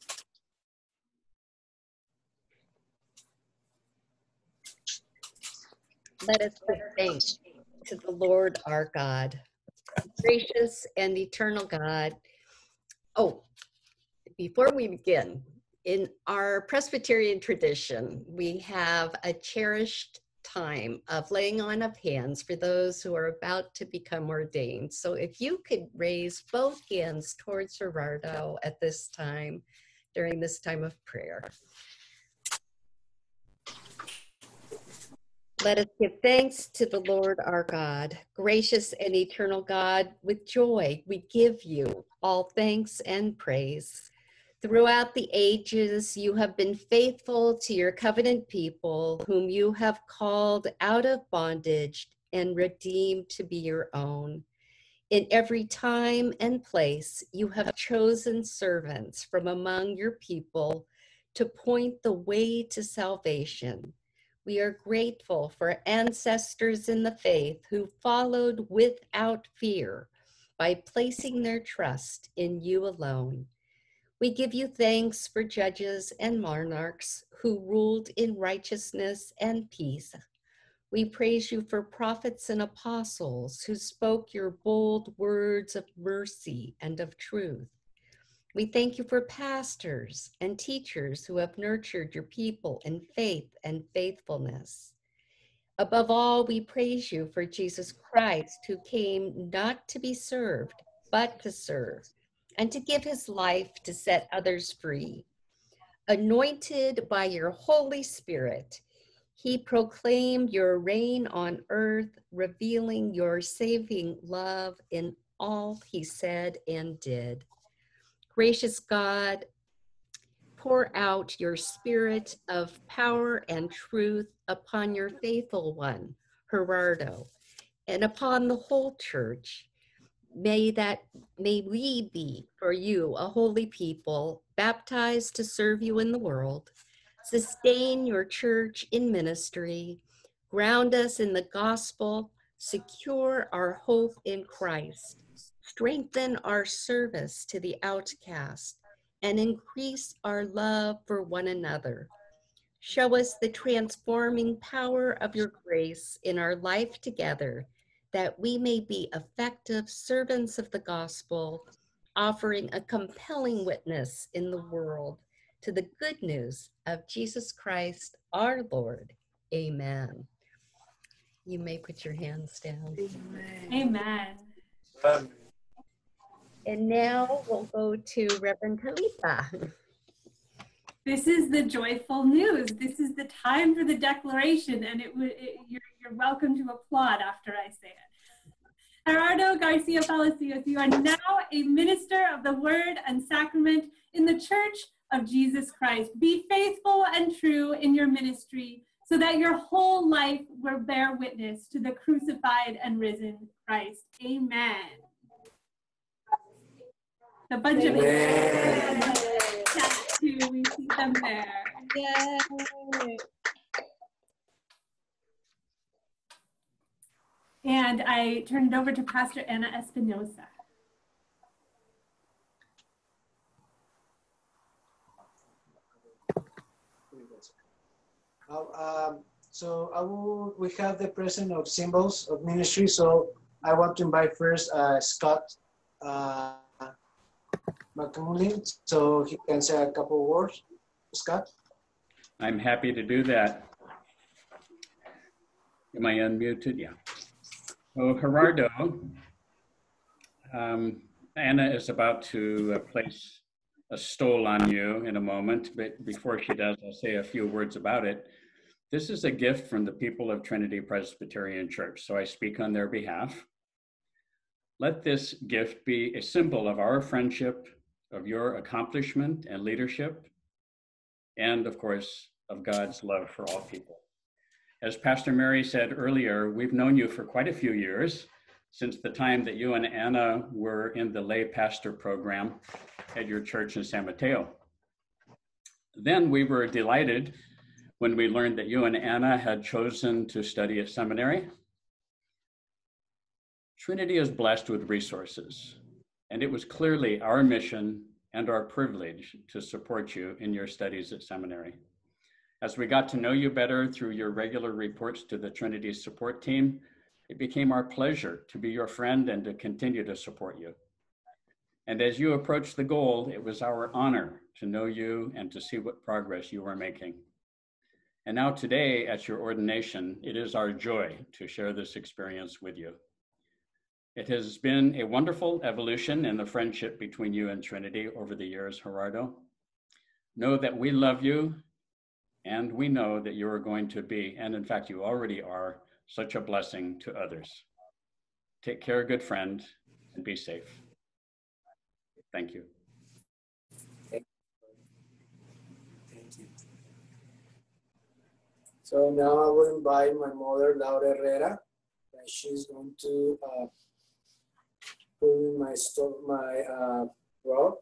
E: Let us give thanks to the Lord our God, gracious and eternal God. Oh, before we begin, in our Presbyterian tradition, we have a cherished time of laying on of hands for those who are about to become ordained. So if you could raise both hands towards Gerardo at this time, during this time of prayer. Let us give thanks to the Lord our God. Gracious and eternal God, with joy we give you all thanks and praise. Throughout the ages, you have been faithful to your covenant people, whom you have called out of bondage and redeemed to be your own. In every time and place, you have chosen servants from among your people to point the way to salvation. We are grateful for ancestors in the faith who followed without fear by placing their trust in you alone. We give you thanks for judges and monarchs who ruled in righteousness and peace. We praise you for prophets and apostles who spoke your bold words of mercy and of truth. We thank you for pastors and teachers who have nurtured your people in faith and faithfulness. Above all, we praise you for Jesus Christ, who came not to be served, but to serve, and to give his life to set others free. Anointed by your Holy Spirit, he proclaimed your reign on earth, revealing your saving love in all he said and did. Gracious God, pour out your spirit of power and truth upon your faithful one, Gerardo, and upon the whole church. May that, may we be for you a holy people, baptized to serve you in the world. Sustain your church in ministry, ground us in the gospel, secure our hope in Christ, strengthen our service to the outcast, and increase our love for one another. Show us the transforming power of your grace in our life together, that we may be effective servants of the gospel, offering a compelling witness in the world to the good news of Jesus Christ, our Lord. Amen. You may put your hands down.
B: Amen.
F: Amen.
E: And now we'll go to Reverend Talitha.
B: This is the joyful news. This is the time for the declaration, and it, it you're, you're welcome to applaud after I say it. Gerardo Garcia Palacios, you are now a minister of the word and sacrament in the Church of Jesus Christ. Be faithful and true in your ministry, so that your whole life will bear witness to the crucified and risen Christ. Amen. A bunch of tattoo, we see them there. Yay! And I turn it over to Pastor Ana Espinosa.
F: Um, so I will, we have the present of symbols of ministry. So I want to invite first uh, Scott uh, McMullen, so he can say a couple of words. Scott?
M: I'm happy to do that. Am I unmuted? Yeah. So Gerardo, um, Anna is about to uh, place a stole on you in a moment, but before she does, I'll say a few words about it. This is a gift from the people of Trinity Presbyterian Church, so I speak on their behalf. Let this gift be a symbol of our friendship, of your accomplishment and leadership, and of course, of God's love for all people. As Pastor Mary said earlier, we've known you for quite a few years, since the time that you and Anna were in the lay pastor program at your church in San Mateo. Then we were delighted when we learned that you and Anna had chosen to study at seminary. Trinity is blessed with resources, and it was clearly our mission and our privilege to support you in your studies at seminary. As we got to know you better through your regular reports to the Trinity support team, it became our pleasure to be your friend and to continue to support you. And as you approached the goal, it was our honor to know you and to see what progress you were making. And now today at your ordination, it is our joy to share this experience with you. It has been a wonderful evolution in the friendship between you and Trinity over the years, Gerardo. Know that we love you And we know that you are going to be, and in fact, you already are, such a blessing to others. Take care, good friend, and be safe. Thank you.
F: Thank you. So now I will invite my mother, Laura Herrera, and she's going to uh, put in my, my uh, robe.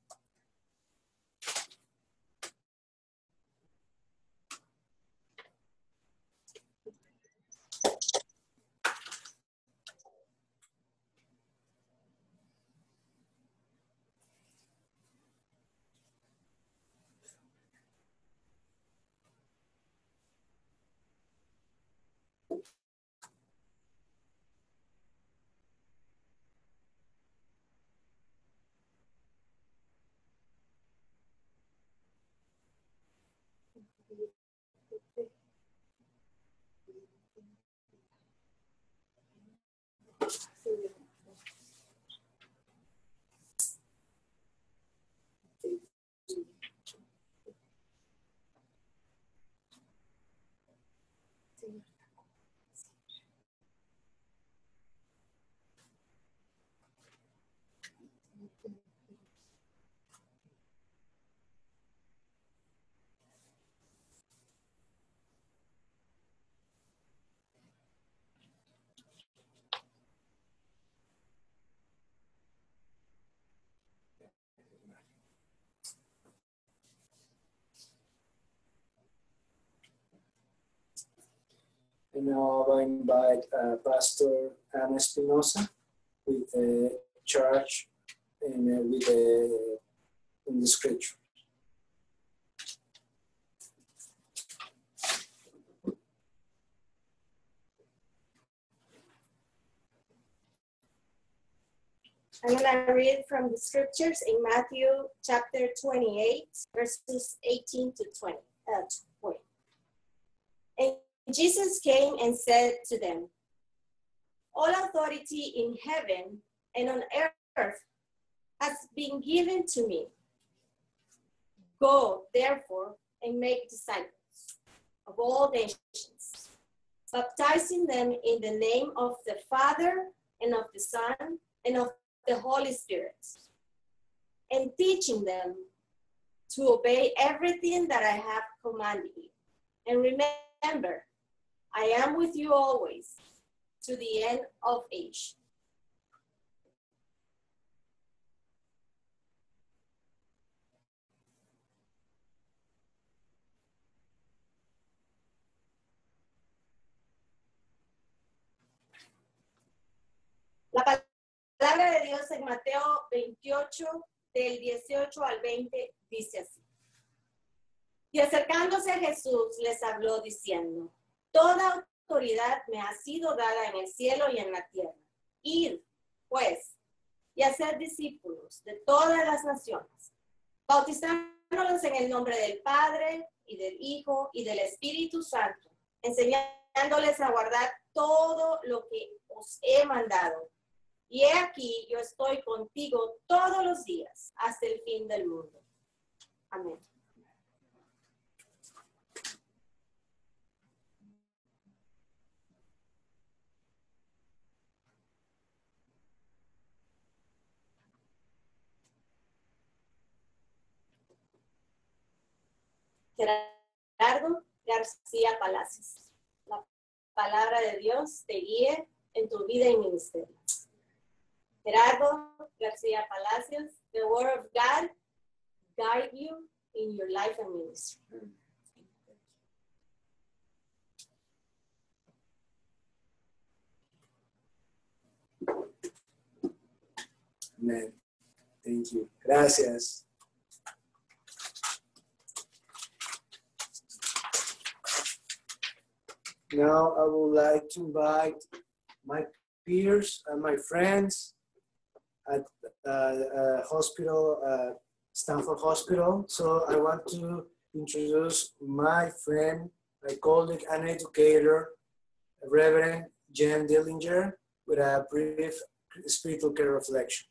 F: And now I invite uh, Pastor Ana Espinosa with the church and uh, with the in the scripture.
H: I'm going to read from the scriptures in Matthew chapter twenty-eight, verses eighteen to twenty. Uh, twenty. And Jesus came and said to them, all authority in heaven and on earth has been given to me. Go, therefore, and make disciples of all nations, baptizing them in the name of the Father and of the Son and of the Holy Spirit, and teaching them to obey everything that I have commanded you. And remember, I am with you always to the end of age. La palabra de Dios en Mateo veintiocho, del dieciocho al veinte, dice así. Y acercándose a Jesús, les habló diciendo, toda autoridad me ha sido dada en el cielo y en la tierra. Id, pues, y hacer discípulos de todas las naciones, bautizándolos en el nombre del Padre, y del Hijo, y del Espíritu Santo, enseñándoles a guardar todo lo que os he mandado. Y he aquí, yo estoy contigo todos los días, hasta el fin del mundo. Amén. Gerardo Garcia Palacios. La palabra de Dios te guíe en tu vida y ministerio. Gerardo Garcia Palacios, the word of God guide you in your life and ministry.
F: Amen. Thank you. Gracias. Now I would like to invite my peers and my friends at uh, uh, hospital, uh, Stanford Hospital. So I want to introduce my friend, my colleague and educator, Reverend Jen Dillinger, with a brief spiritual care reflection.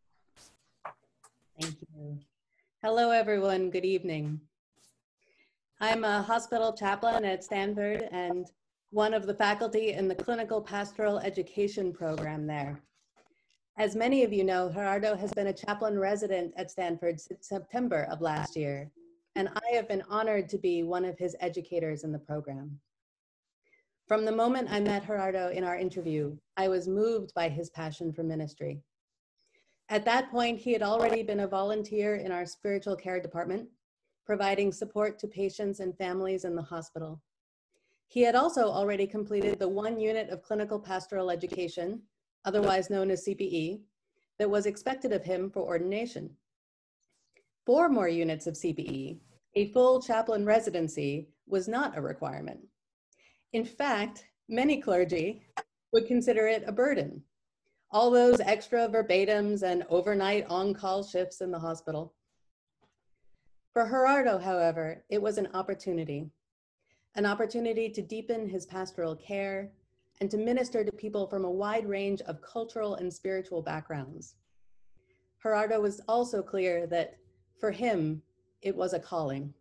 N: Thank you. Hello, everyone. Good evening. I'm a hospital chaplain at Stanford and one of the faculty in the clinical pastoral education program there. As many of you know, Gerardo has been a chaplain resident at Stanford since September of last year, and I have been honored to be one of his educators in the program. From the moment I met Gerardo in our interview, I was moved by his passion for ministry. At that point, he had already been a volunteer in our spiritual care department, providing support to patients and families in the hospital. He had also already completed the one unit of clinical pastoral education, otherwise known as C P E, that was expected of him for ordination. Four more units of C P E, a full chaplain residency, was not a requirement. In fact, many clergy would consider it a burden. All those extra verbatims and overnight on-call shifts in the hospital. For Gerardo, however, it was an opportunity, an opportunity to deepen his pastoral care and to minister to people from a wide range of cultural and spiritual backgrounds. Gerardo was also clear that for him, it was a calling.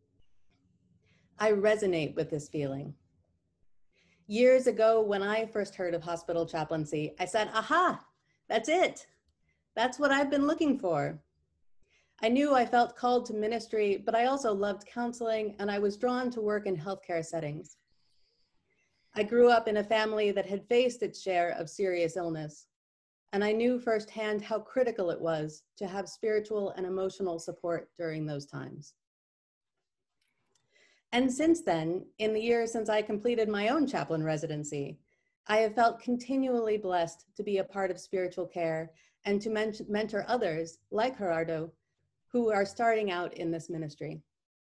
N: I resonate with this feeling. Years ago, when I first heard of hospital chaplaincy, I said, aha, that's it. That's what I've been looking for. I knew I felt called to ministry, but I also loved counseling, and I was drawn to work in healthcare settings. I grew up in a family that had faced its share of serious illness, and I knew firsthand how critical it was to have spiritual and emotional support during those times. And since then, in the years since I completed my own chaplain residency, I have felt continually blessed to be a part of spiritual care and to men mentor others like Gerardo who are starting out in this ministry.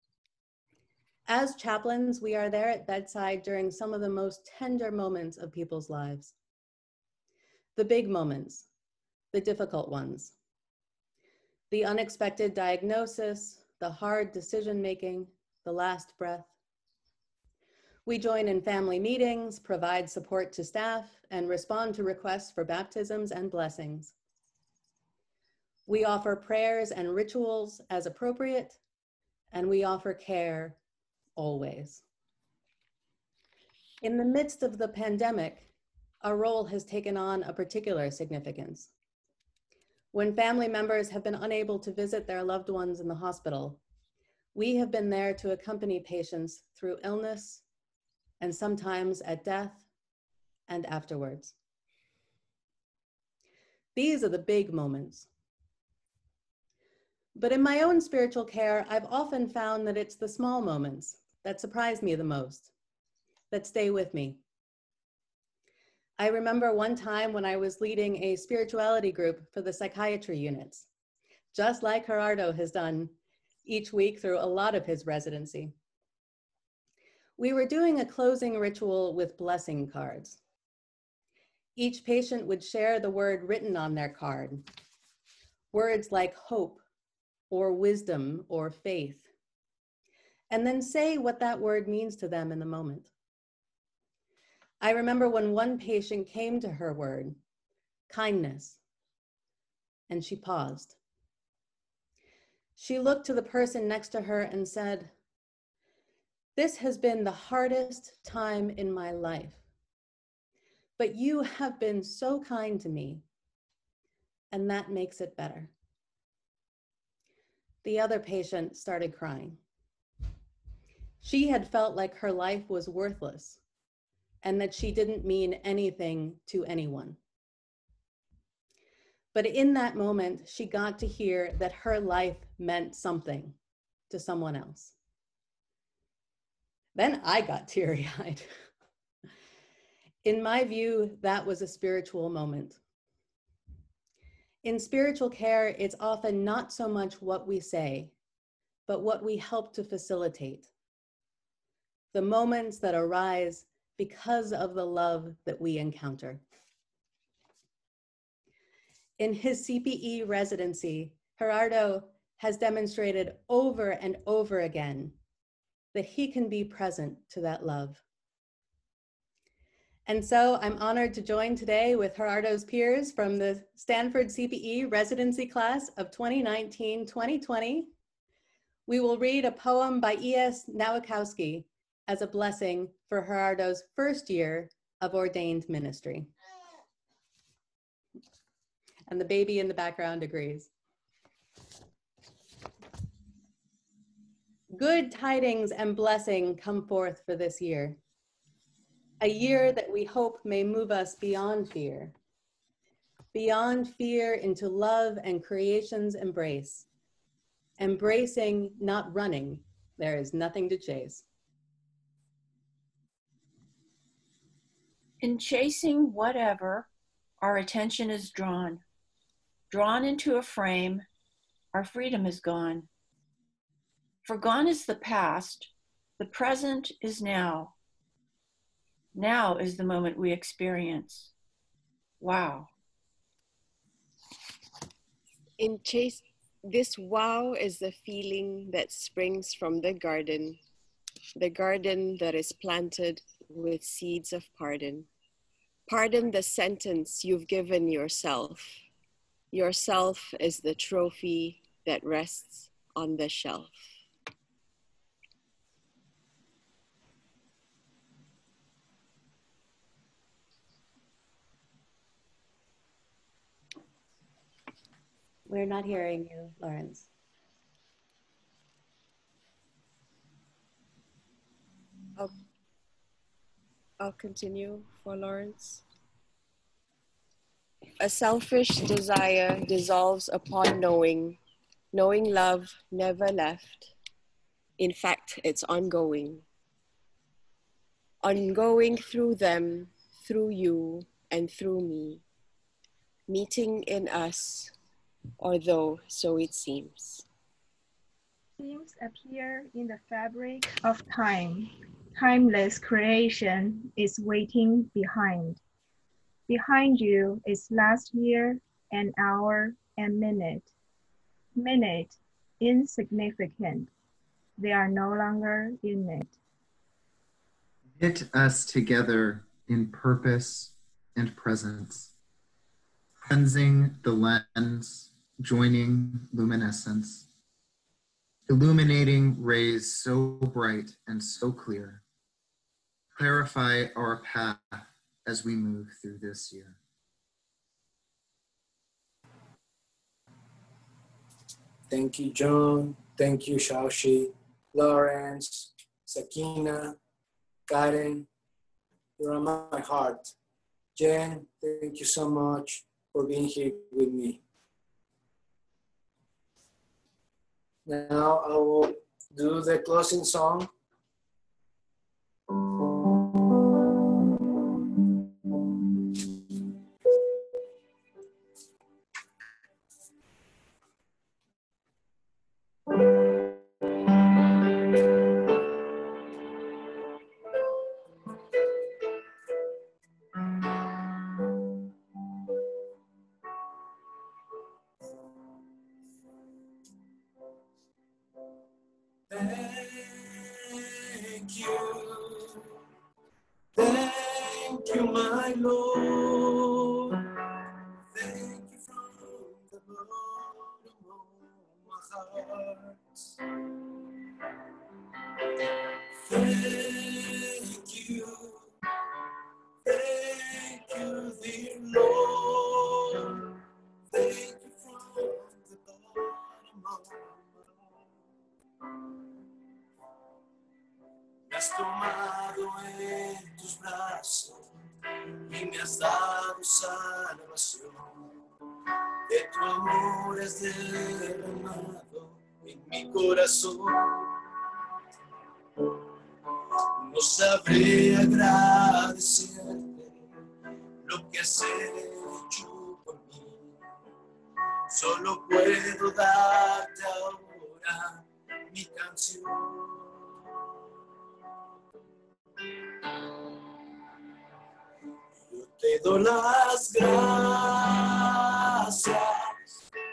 N: As chaplains, we are there at bedside during some of the most tender moments of people's lives. The big moments, the difficult ones, the unexpected diagnosis, the hard decision-making, the last breath. We join in family meetings, provide support to staff, and respond to requests for baptisms and blessings. We offer prayers and rituals as appropriate, and we offer care always. In the midst of the pandemic, our role has taken on a particular significance. When family members have been unable to visit their loved ones in the hospital, we have been there to accompany patients through illness and sometimes at death and afterwards. These are the big moments. But in my own spiritual care, I've often found that it's the small moments that surprise me the most, that stay with me. I remember one time when I was leading a spirituality group for the psychiatry units, just like Gerardo has done each week through a lot of his residency. We were doing a closing ritual with blessing cards. Each patient would share the word written on their card, words like hope or wisdom or faith, and then say what that word means to them in the moment. I remember when one patient came to her word, kindness, and she paused. She looked to the person next to her and said, "This has been the hardest time in my life, but you have been so kind to me, and that makes it better." The other patient started crying. She had felt like her life was worthless and that she didn't mean anything to anyone. But in that moment, she got to hear that her life meant something to someone else. Then I got teary-eyed. In my view, that was a spiritual moment. In spiritual care, it's often not so much what we say, but what we help to facilitate. The moments that arise because of the love that we encounter. In his C P E residency, Gerardo has demonstrated over and over again that he can be present to that love. And so I'm honored to join today with Gerardo's peers from the Stanford C P E residency class of twenty nineteen twenty twenty. We will read a poem by E S Nowakowski as a blessing for Gerardo's first year of ordained ministry. And the baby in the background agrees. Good tidings and blessing come forth for this year, a year that we hope may move us beyond fear, beyond fear into love and creation's embrace, embracing, not running. There is nothing to chase.
O: In chasing whatever, our attention is drawn. Drawn into a frame, our freedom is gone. For gone is the past, the present is now. Now is the moment we experience. Wow.
C: In chase, this wow is the feeling that springs from the garden, the garden that is planted with seeds of pardon. Pardon the sentence you've given yourself. Yourself is the trophy that rests on the shelf.
N: We're not hearing you, Lawrence.
C: I'll, I'll continue for Lawrence. A selfish desire dissolves upon knowing. Knowing love never left. In fact, it's ongoing. Ongoing through them, through you, and through me. Meeting in us, although so it seems.
P: Themes appear in the fabric of time. Timeless creation is waiting behind. Behind you is last year, an hour, and minute. Minute, insignificant. They are no longer in it.
Q: Knit us together in purpose and presence. Cleansing the lens, joining luminescence. Illuminating rays so bright and so clear. Clarify our path as we move through this year.
F: Thank you, John. Thank you, Shaoshi, Lawrence, Sakina, Karen. You're on my heart. Jen, thank you so much for being here with me. Now I will do the closing song. Thank you, thank you, my Lord. Thank you from the bottom of my heart. Thank you, thank you, dear Lord. Thank you from the bottom of my heart. Me has tomado en tus brazos y me has dado salvación. De tu amor es derramado en mi corazón. No sabré agradecerte lo que has hecho por mí. Solo puedo darte ahora mi canción. Yo te doy las gracias,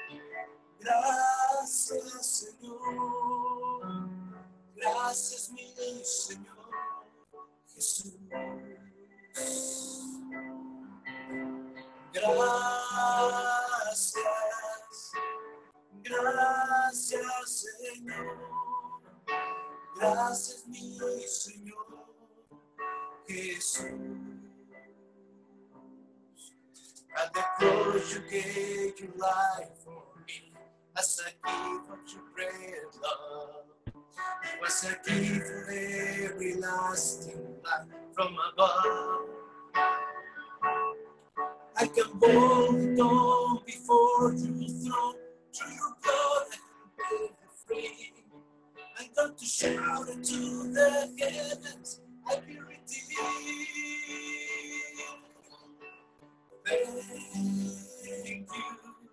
F: gracias Señor, gracias mi Señor Jesús. Gracias, gracias Señor. Gracias, mi Señor Jesús. At the cross you gave your life for me, as a gift of your great love. It was a gift for everlasting life from above. I can boldly come before your throne, through your blood I can be free. I got to shout into the heavens, I be redeemed. Thank you,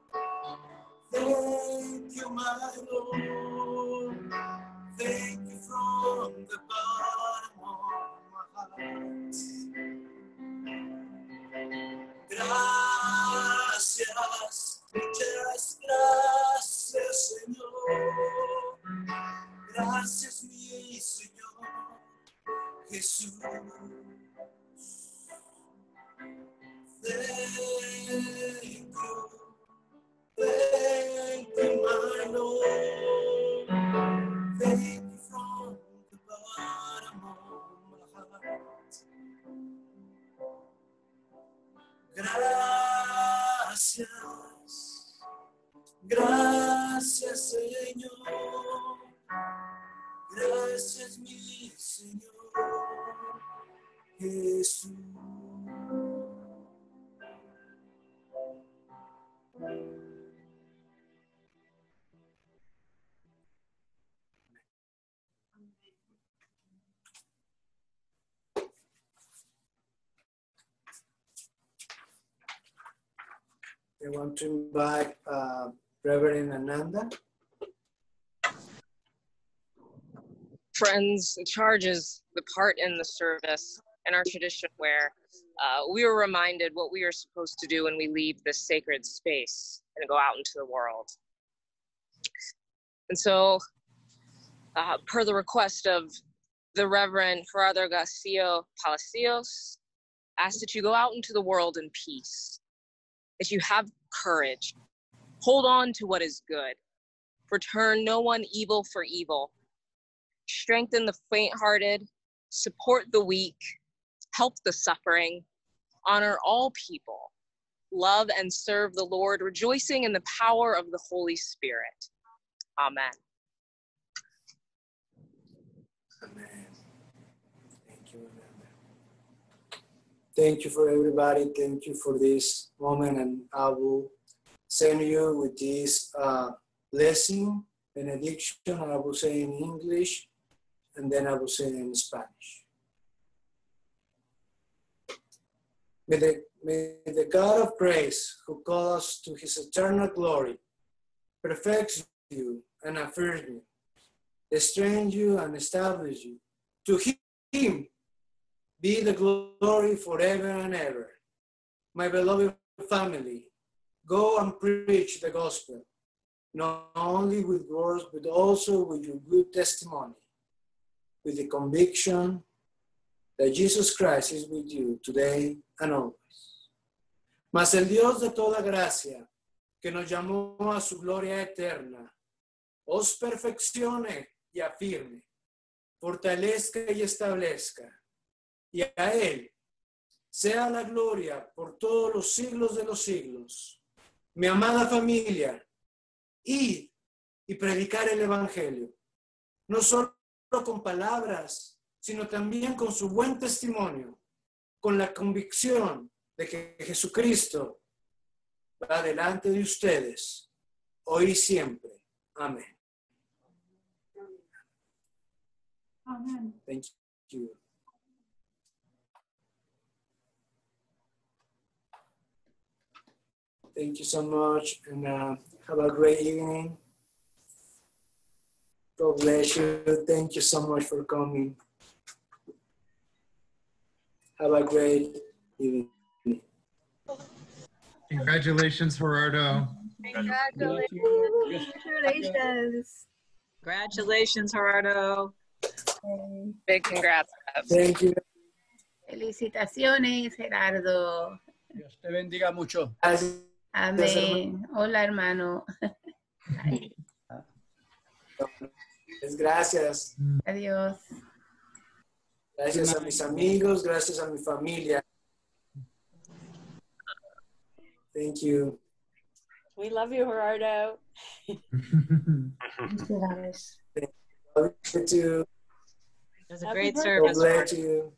F: thank you, my Lord. Thank you from the bottom of my heart. Gracias, muchas gracias, Señor. Gracias, mi Señor Jesús. Thank you, thank you, my Lord. Thank you from the bottom of my heart. Gracias, gracias, Señor. Gracias, mi Señor Jesús. I want to invite uh, Reverend Ananda.
A: Friends, the charge is the part in the service in our tradition where uh, we were reminded what we are supposed to do when we leave this sacred space and go out into the world. And so, uh, per the request of the Reverend Gerardo Garcia Palacios, ask that you go out into the world in peace, that you have courage, hold on to what is good, return no one evil for evil, strengthen the faint-hearted, support the weak, help the suffering, honor all people, love and serve the Lord, rejoicing in the power of the Holy Spirit. Amen.
F: Amen. Thank you, Ananda. Thank you for everybody. Thank you for this moment, and I will send you with this uh, blessing, benediction, and I will say in English, and then I will say in Spanish. May the, may the God of grace, who called us to his eternal glory, perfect you and affirm you, strengthen you and establish you. To him be the glory forever and ever. My beloved family, go and preach the gospel, not only with words, but also with your good testimony, with the conviction that Jesus Christ is with you today and always. Mas el Dios de toda gracia, que nos llamó a su gloria eterna, os perfeccione y afirme, fortalezca y establezca, y a Él sea la gloria por todos los siglos de los siglos. Mi amada familia, id y predicar el Evangelio, no solo con palabras, sino también con su buen testimonio, con la convicción de que Jesucristo va delante de ustedes, hoy y siempre. Amén.
B: Amen.
F: Thank you. Thank you so much, and uh, have a great evening. God bless you. Thank you so much for coming. Have a great evening.
Q: Congratulations, Gerardo.
P: Congratulations.
K: Congratulations. Congratulations, Gerardo.
A: Big congrats.
F: Thank you.
I: Felicitaciones, Gerardo.
L: Dios te bendiga mucho.
I: Amén. Hola, hermano.
F: Gracias.
I: Adiós.
F: Gracias a mis amigos, gracias a mi familia. Thank you.
N: We love you, Gerardo.
D: Thank you, guys.
F: Love you too.
K: It was a
N: Happy
K: great
N: birthday.
K: service.
F: God bless you.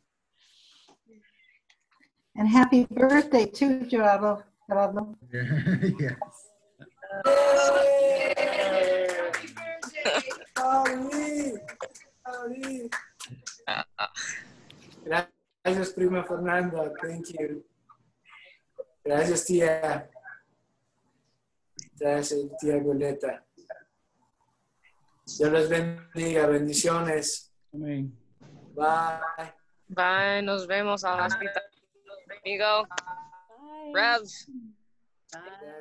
D: And happy birthday too, Gerardo. Gerardo.
Q: Yes.
F: Happy birthday. Sorry. Sorry. Gracias, prima Fernanda. Thank you. Gracias, tía. Gracias, tía Violeta. Dios les bendiga. Bendiciones.
L: Amén.
F: Bye.
A: Bye. Nos vemos al hospital. Amigo.
N: Bye.
A: Rev.
N: Bye.